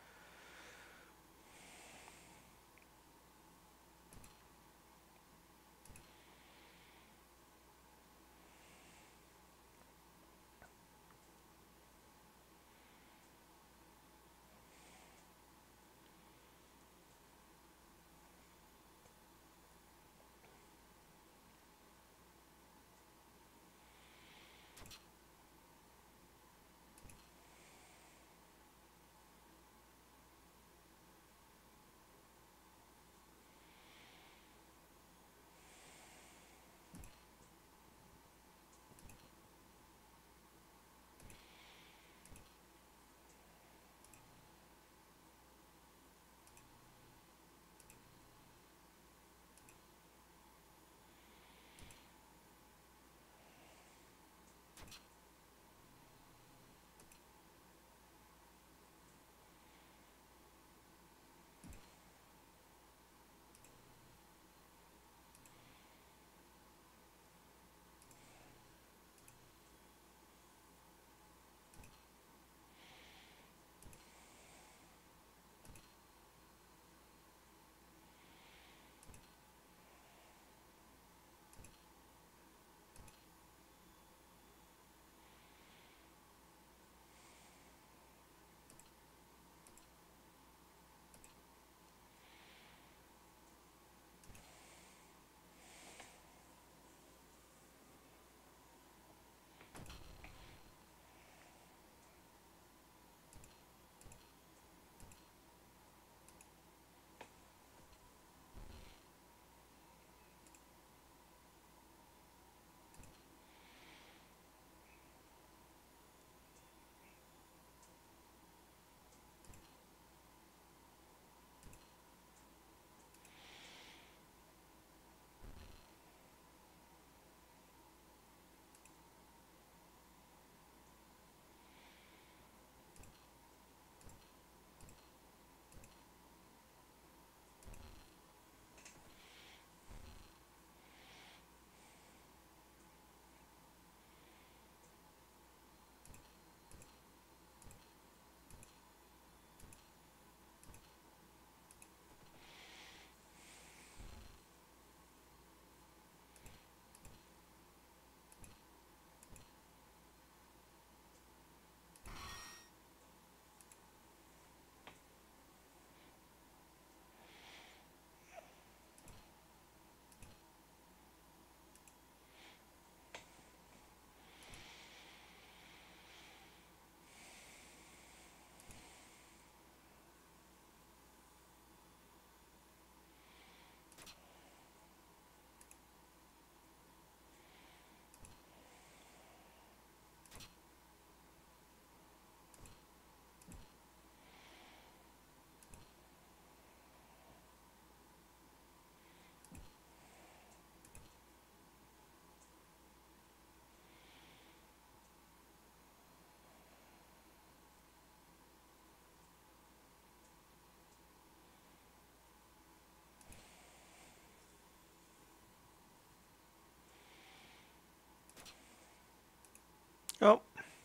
Oh,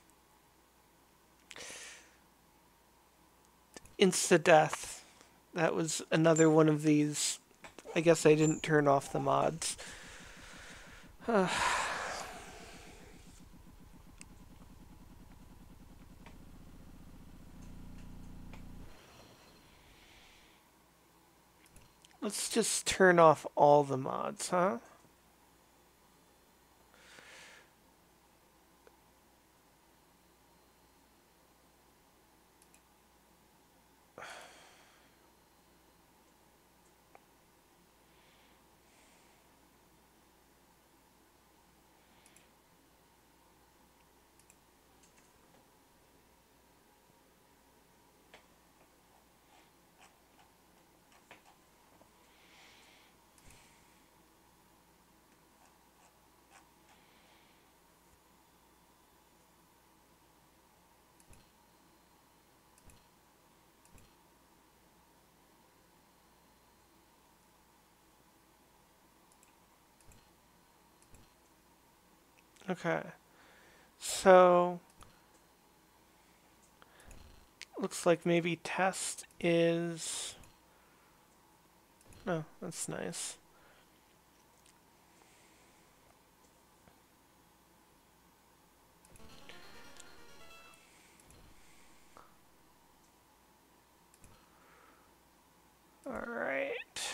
insta-death. That was another one of these. I guess I didn't turn off the mods. Let's just turn off all the mods, huh? Okay. So looks like maybe test is. No, that's nice. All right.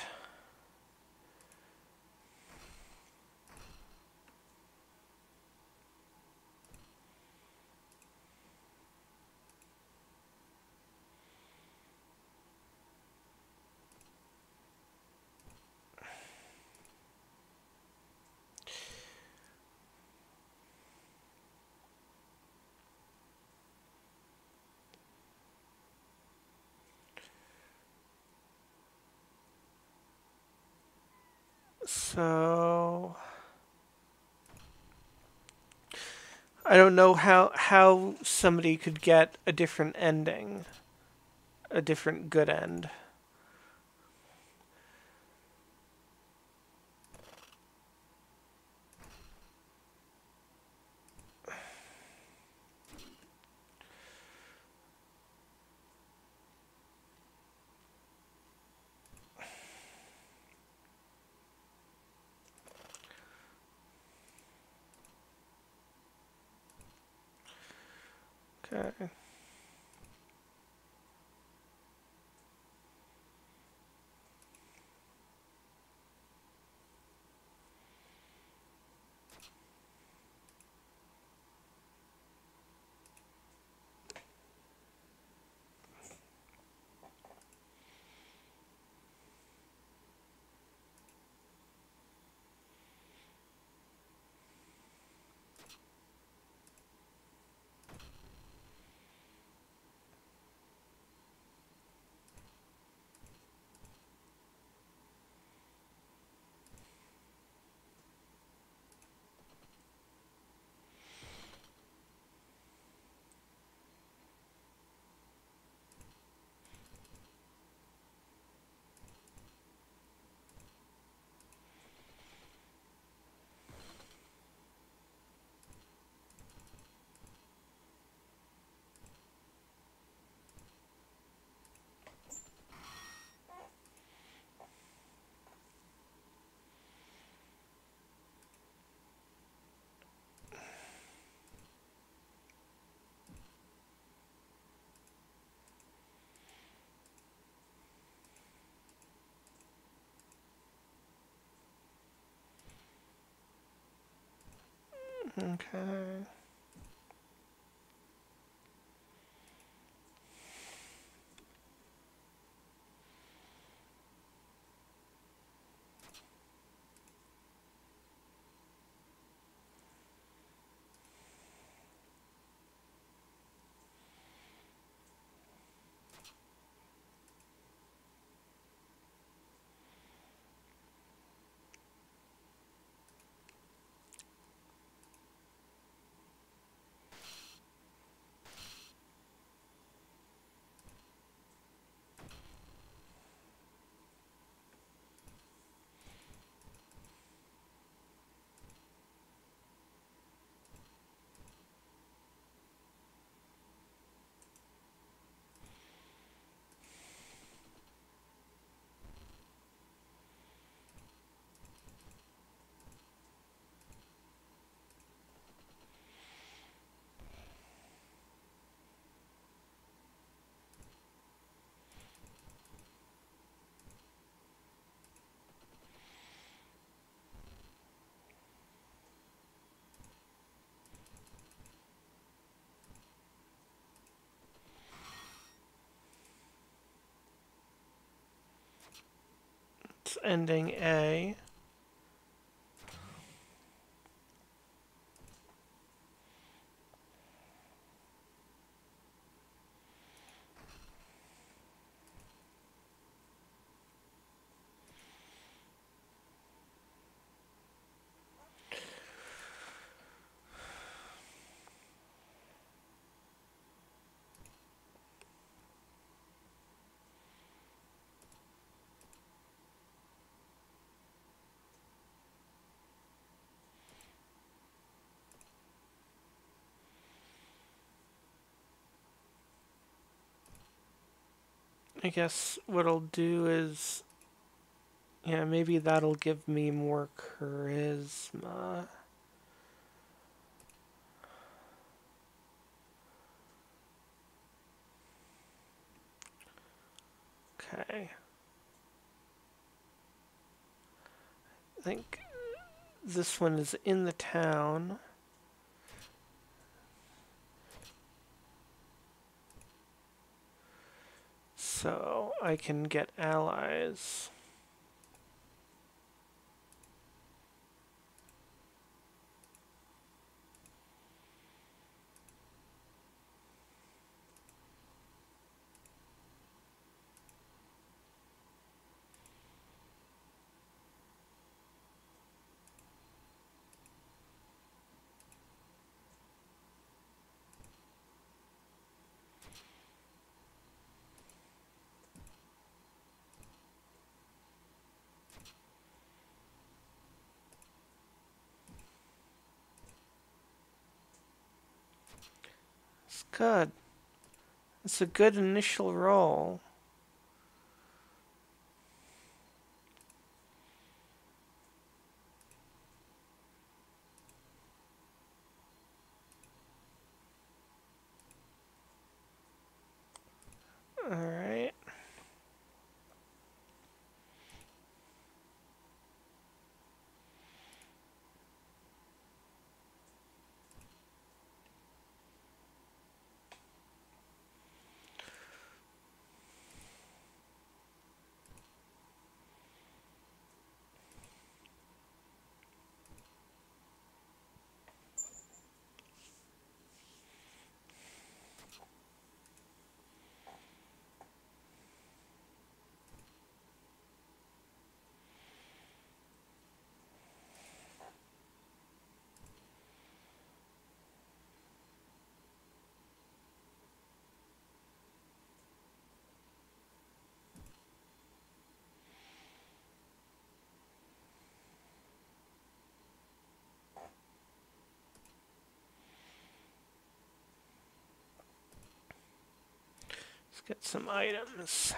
So I don't know how somebody could get a different ending, a different good end. Okay. Okay. It's ending A. I guess what I'll do is, yeah, maybe that'll give me more charisma. Okay. I think this one is in the town. So I can get allies. It's good. It's a good initial roll. Alright. Let's get some items.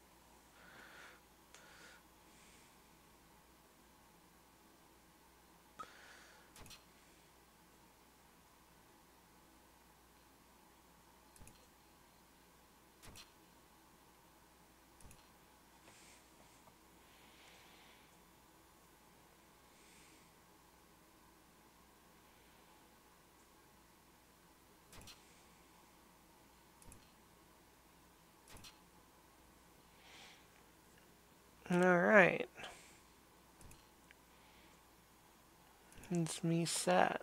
Alright. It's me set.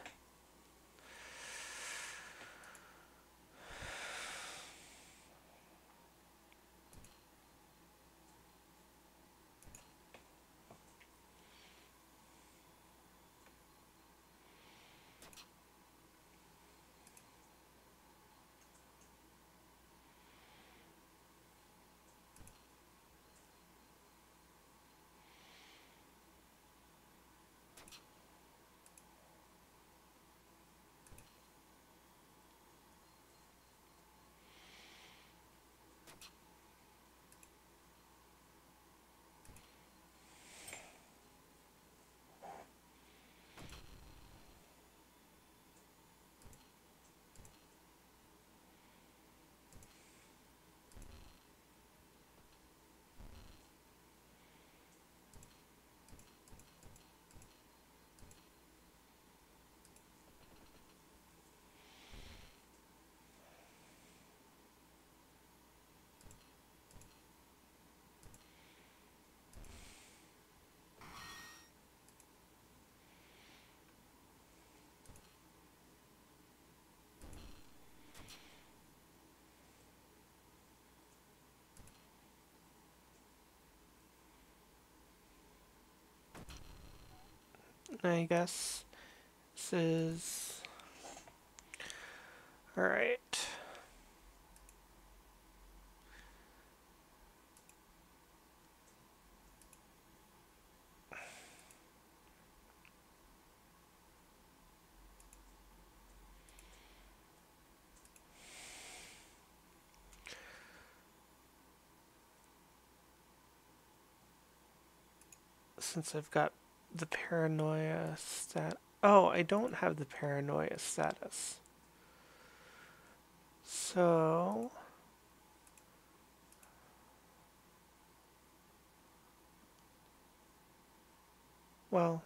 I guess this is... Alright. since I've got the paranoia stat. Oh, I don't have the paranoia status. So, well,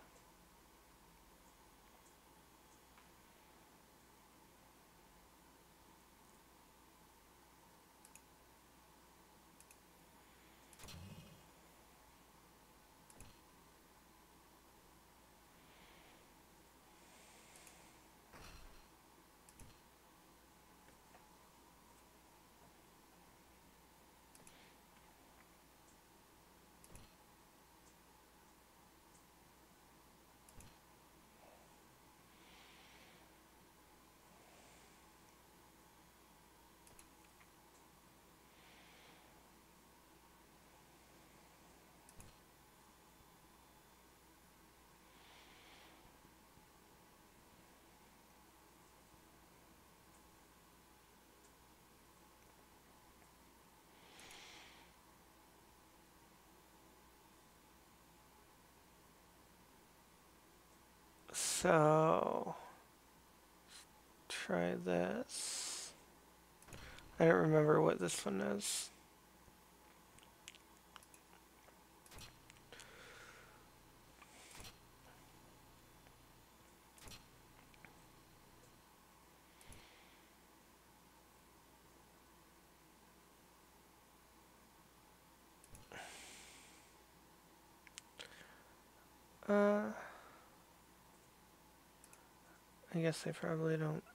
so try this. I don't remember what this one is. I guess I probably don't.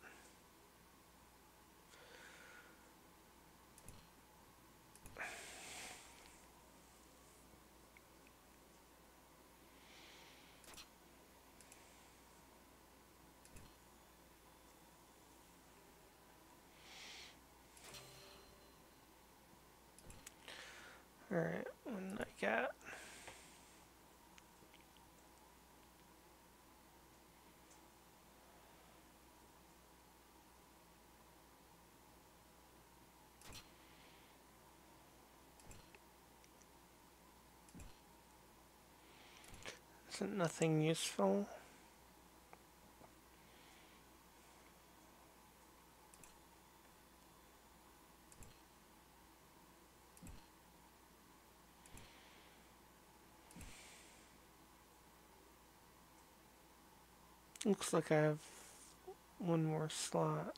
Alright, what I got? Isn't nothing useful? Looks like I have one more slot.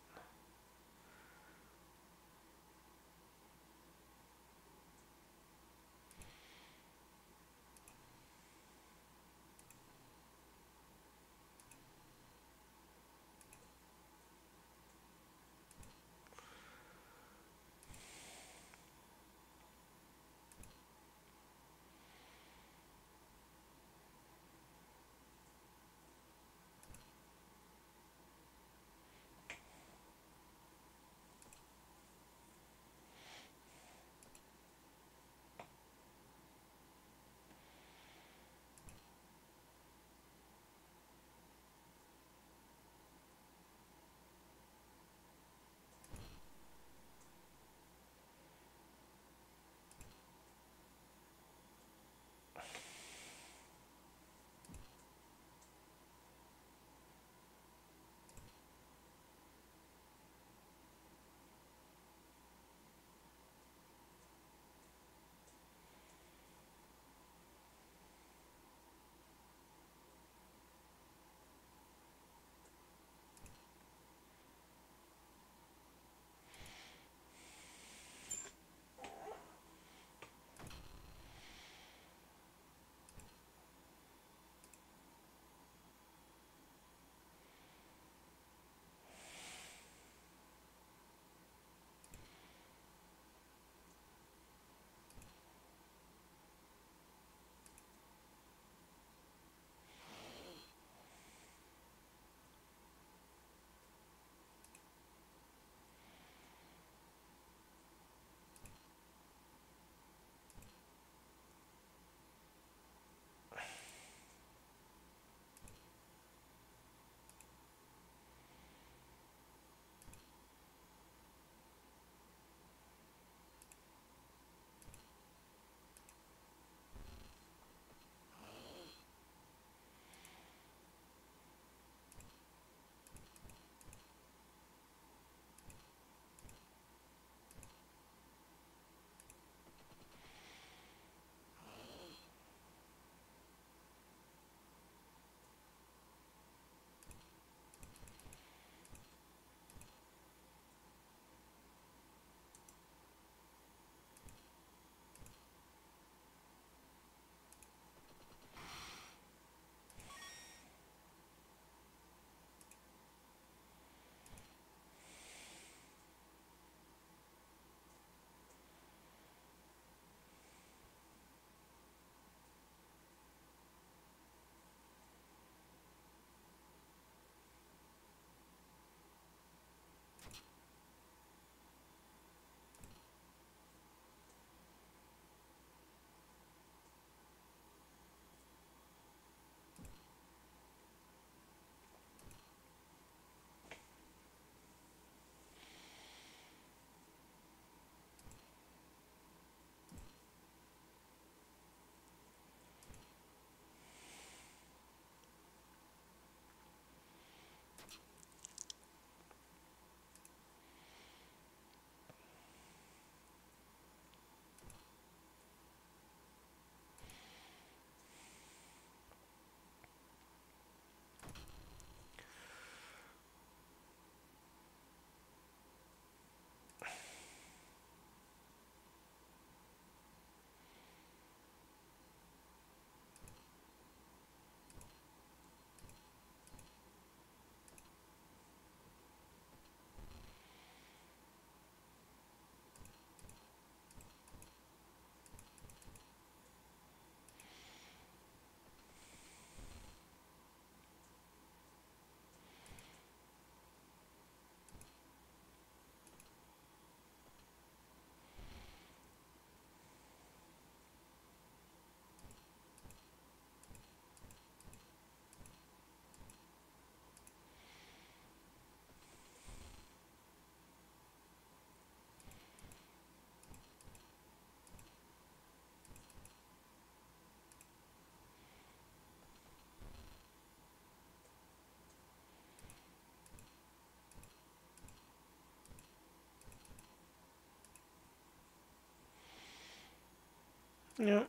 Yeah.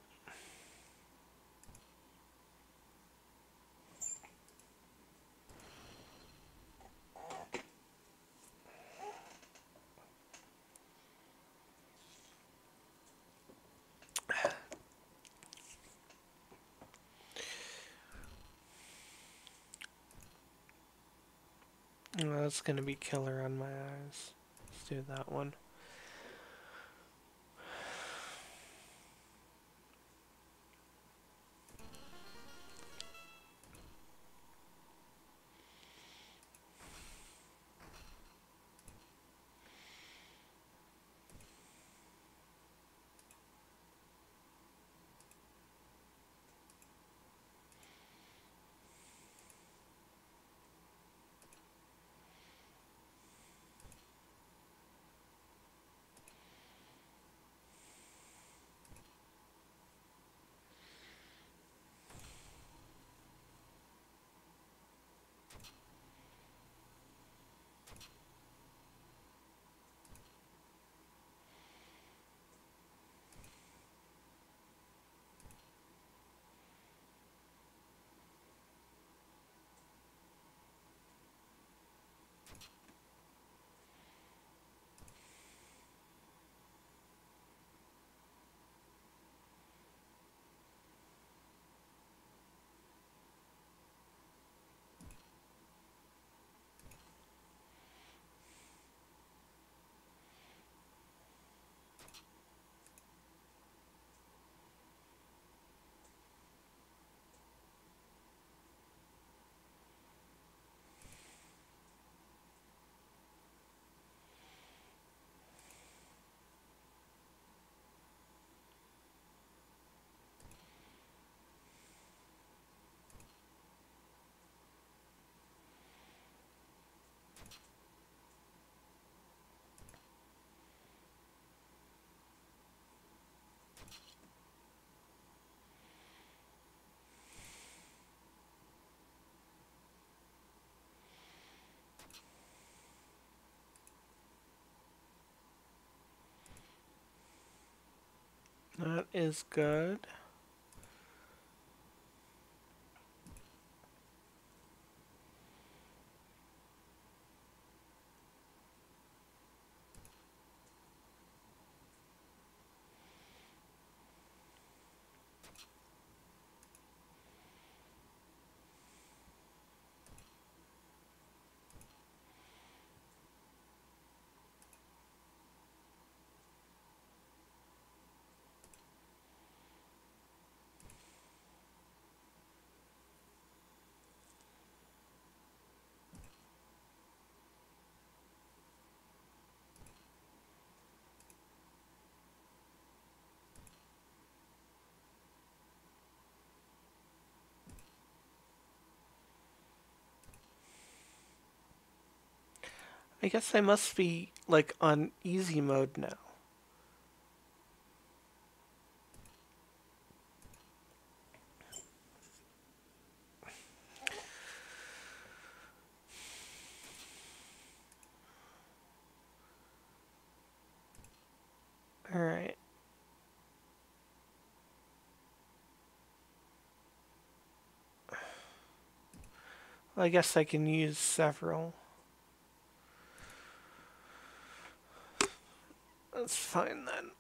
Well, that's gonna be killer on my eyes. Let's do that one. That is good. I guess I must be like on easy mode now. Alright. Well, I guess I can use several. That's fine then.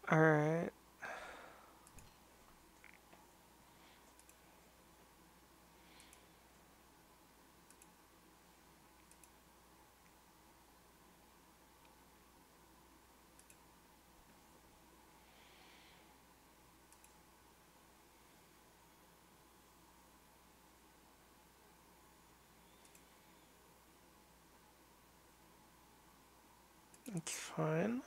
Alright. It's fine.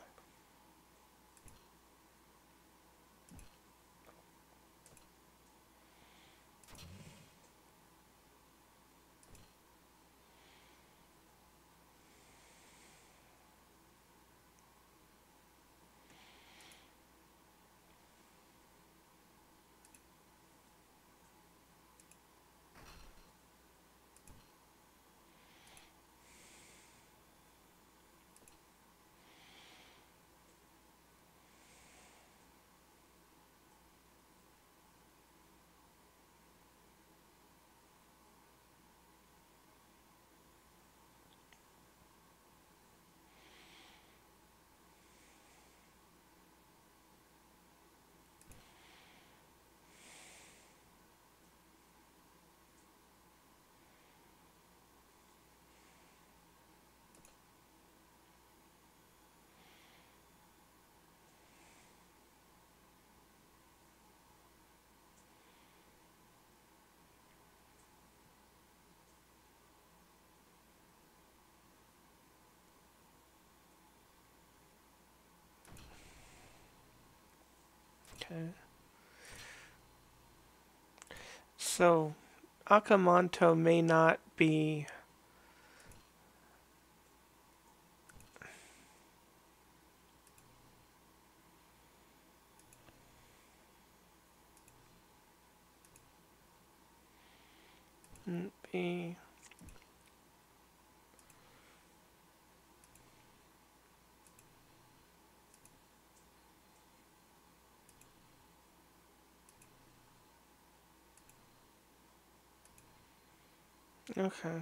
Okay. So, Akamanto may not be. Be. Okay.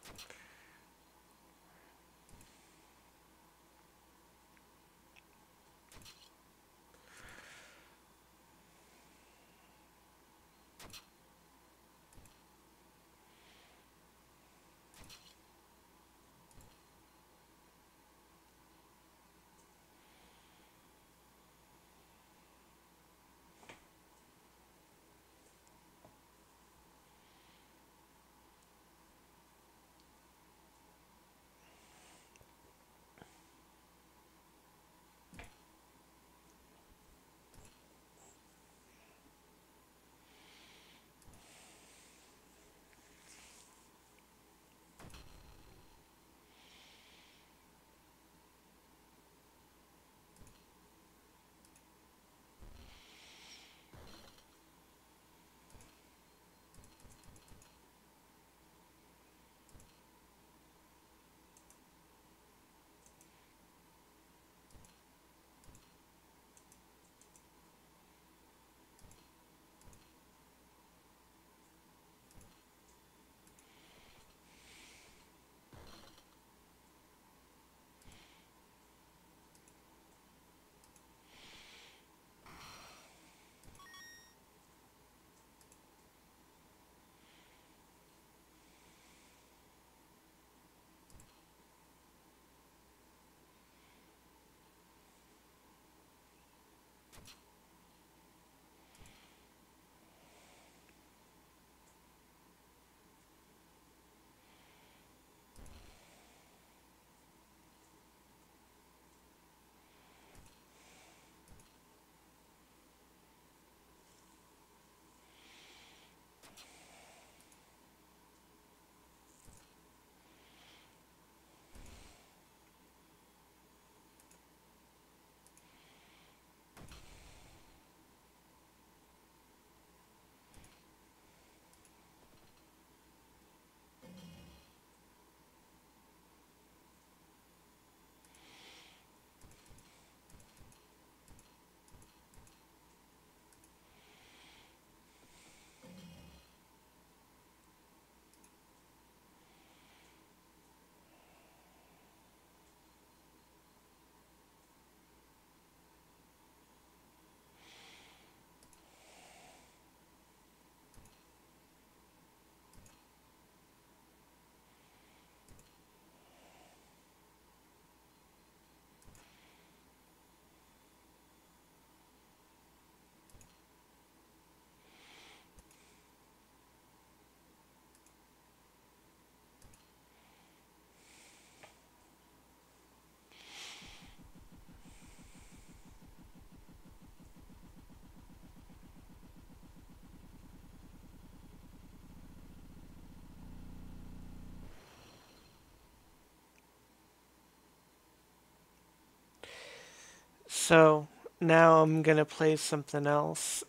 So now I'm gonna play something else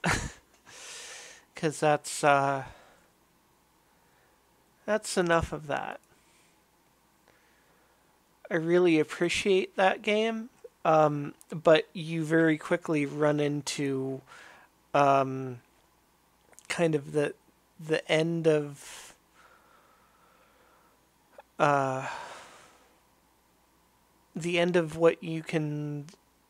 because that's enough of that. I really appreciate that game, but you very quickly run into um, kind of the end of uh, the end of what you can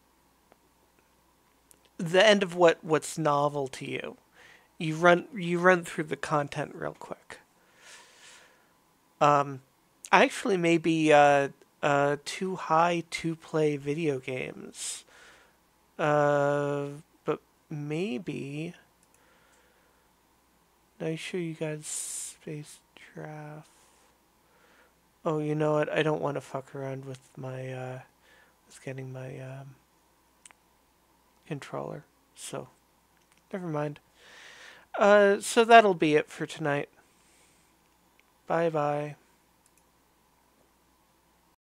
the end of what's novel to you. You run through the content real quick. Um, I actually may be too high to play video games. But maybe did I show you guys Space Draft? Oh, you know what? I don't want to fuck around with my with getting my controller. So never mind. So that'll be it for tonight. Bye bye.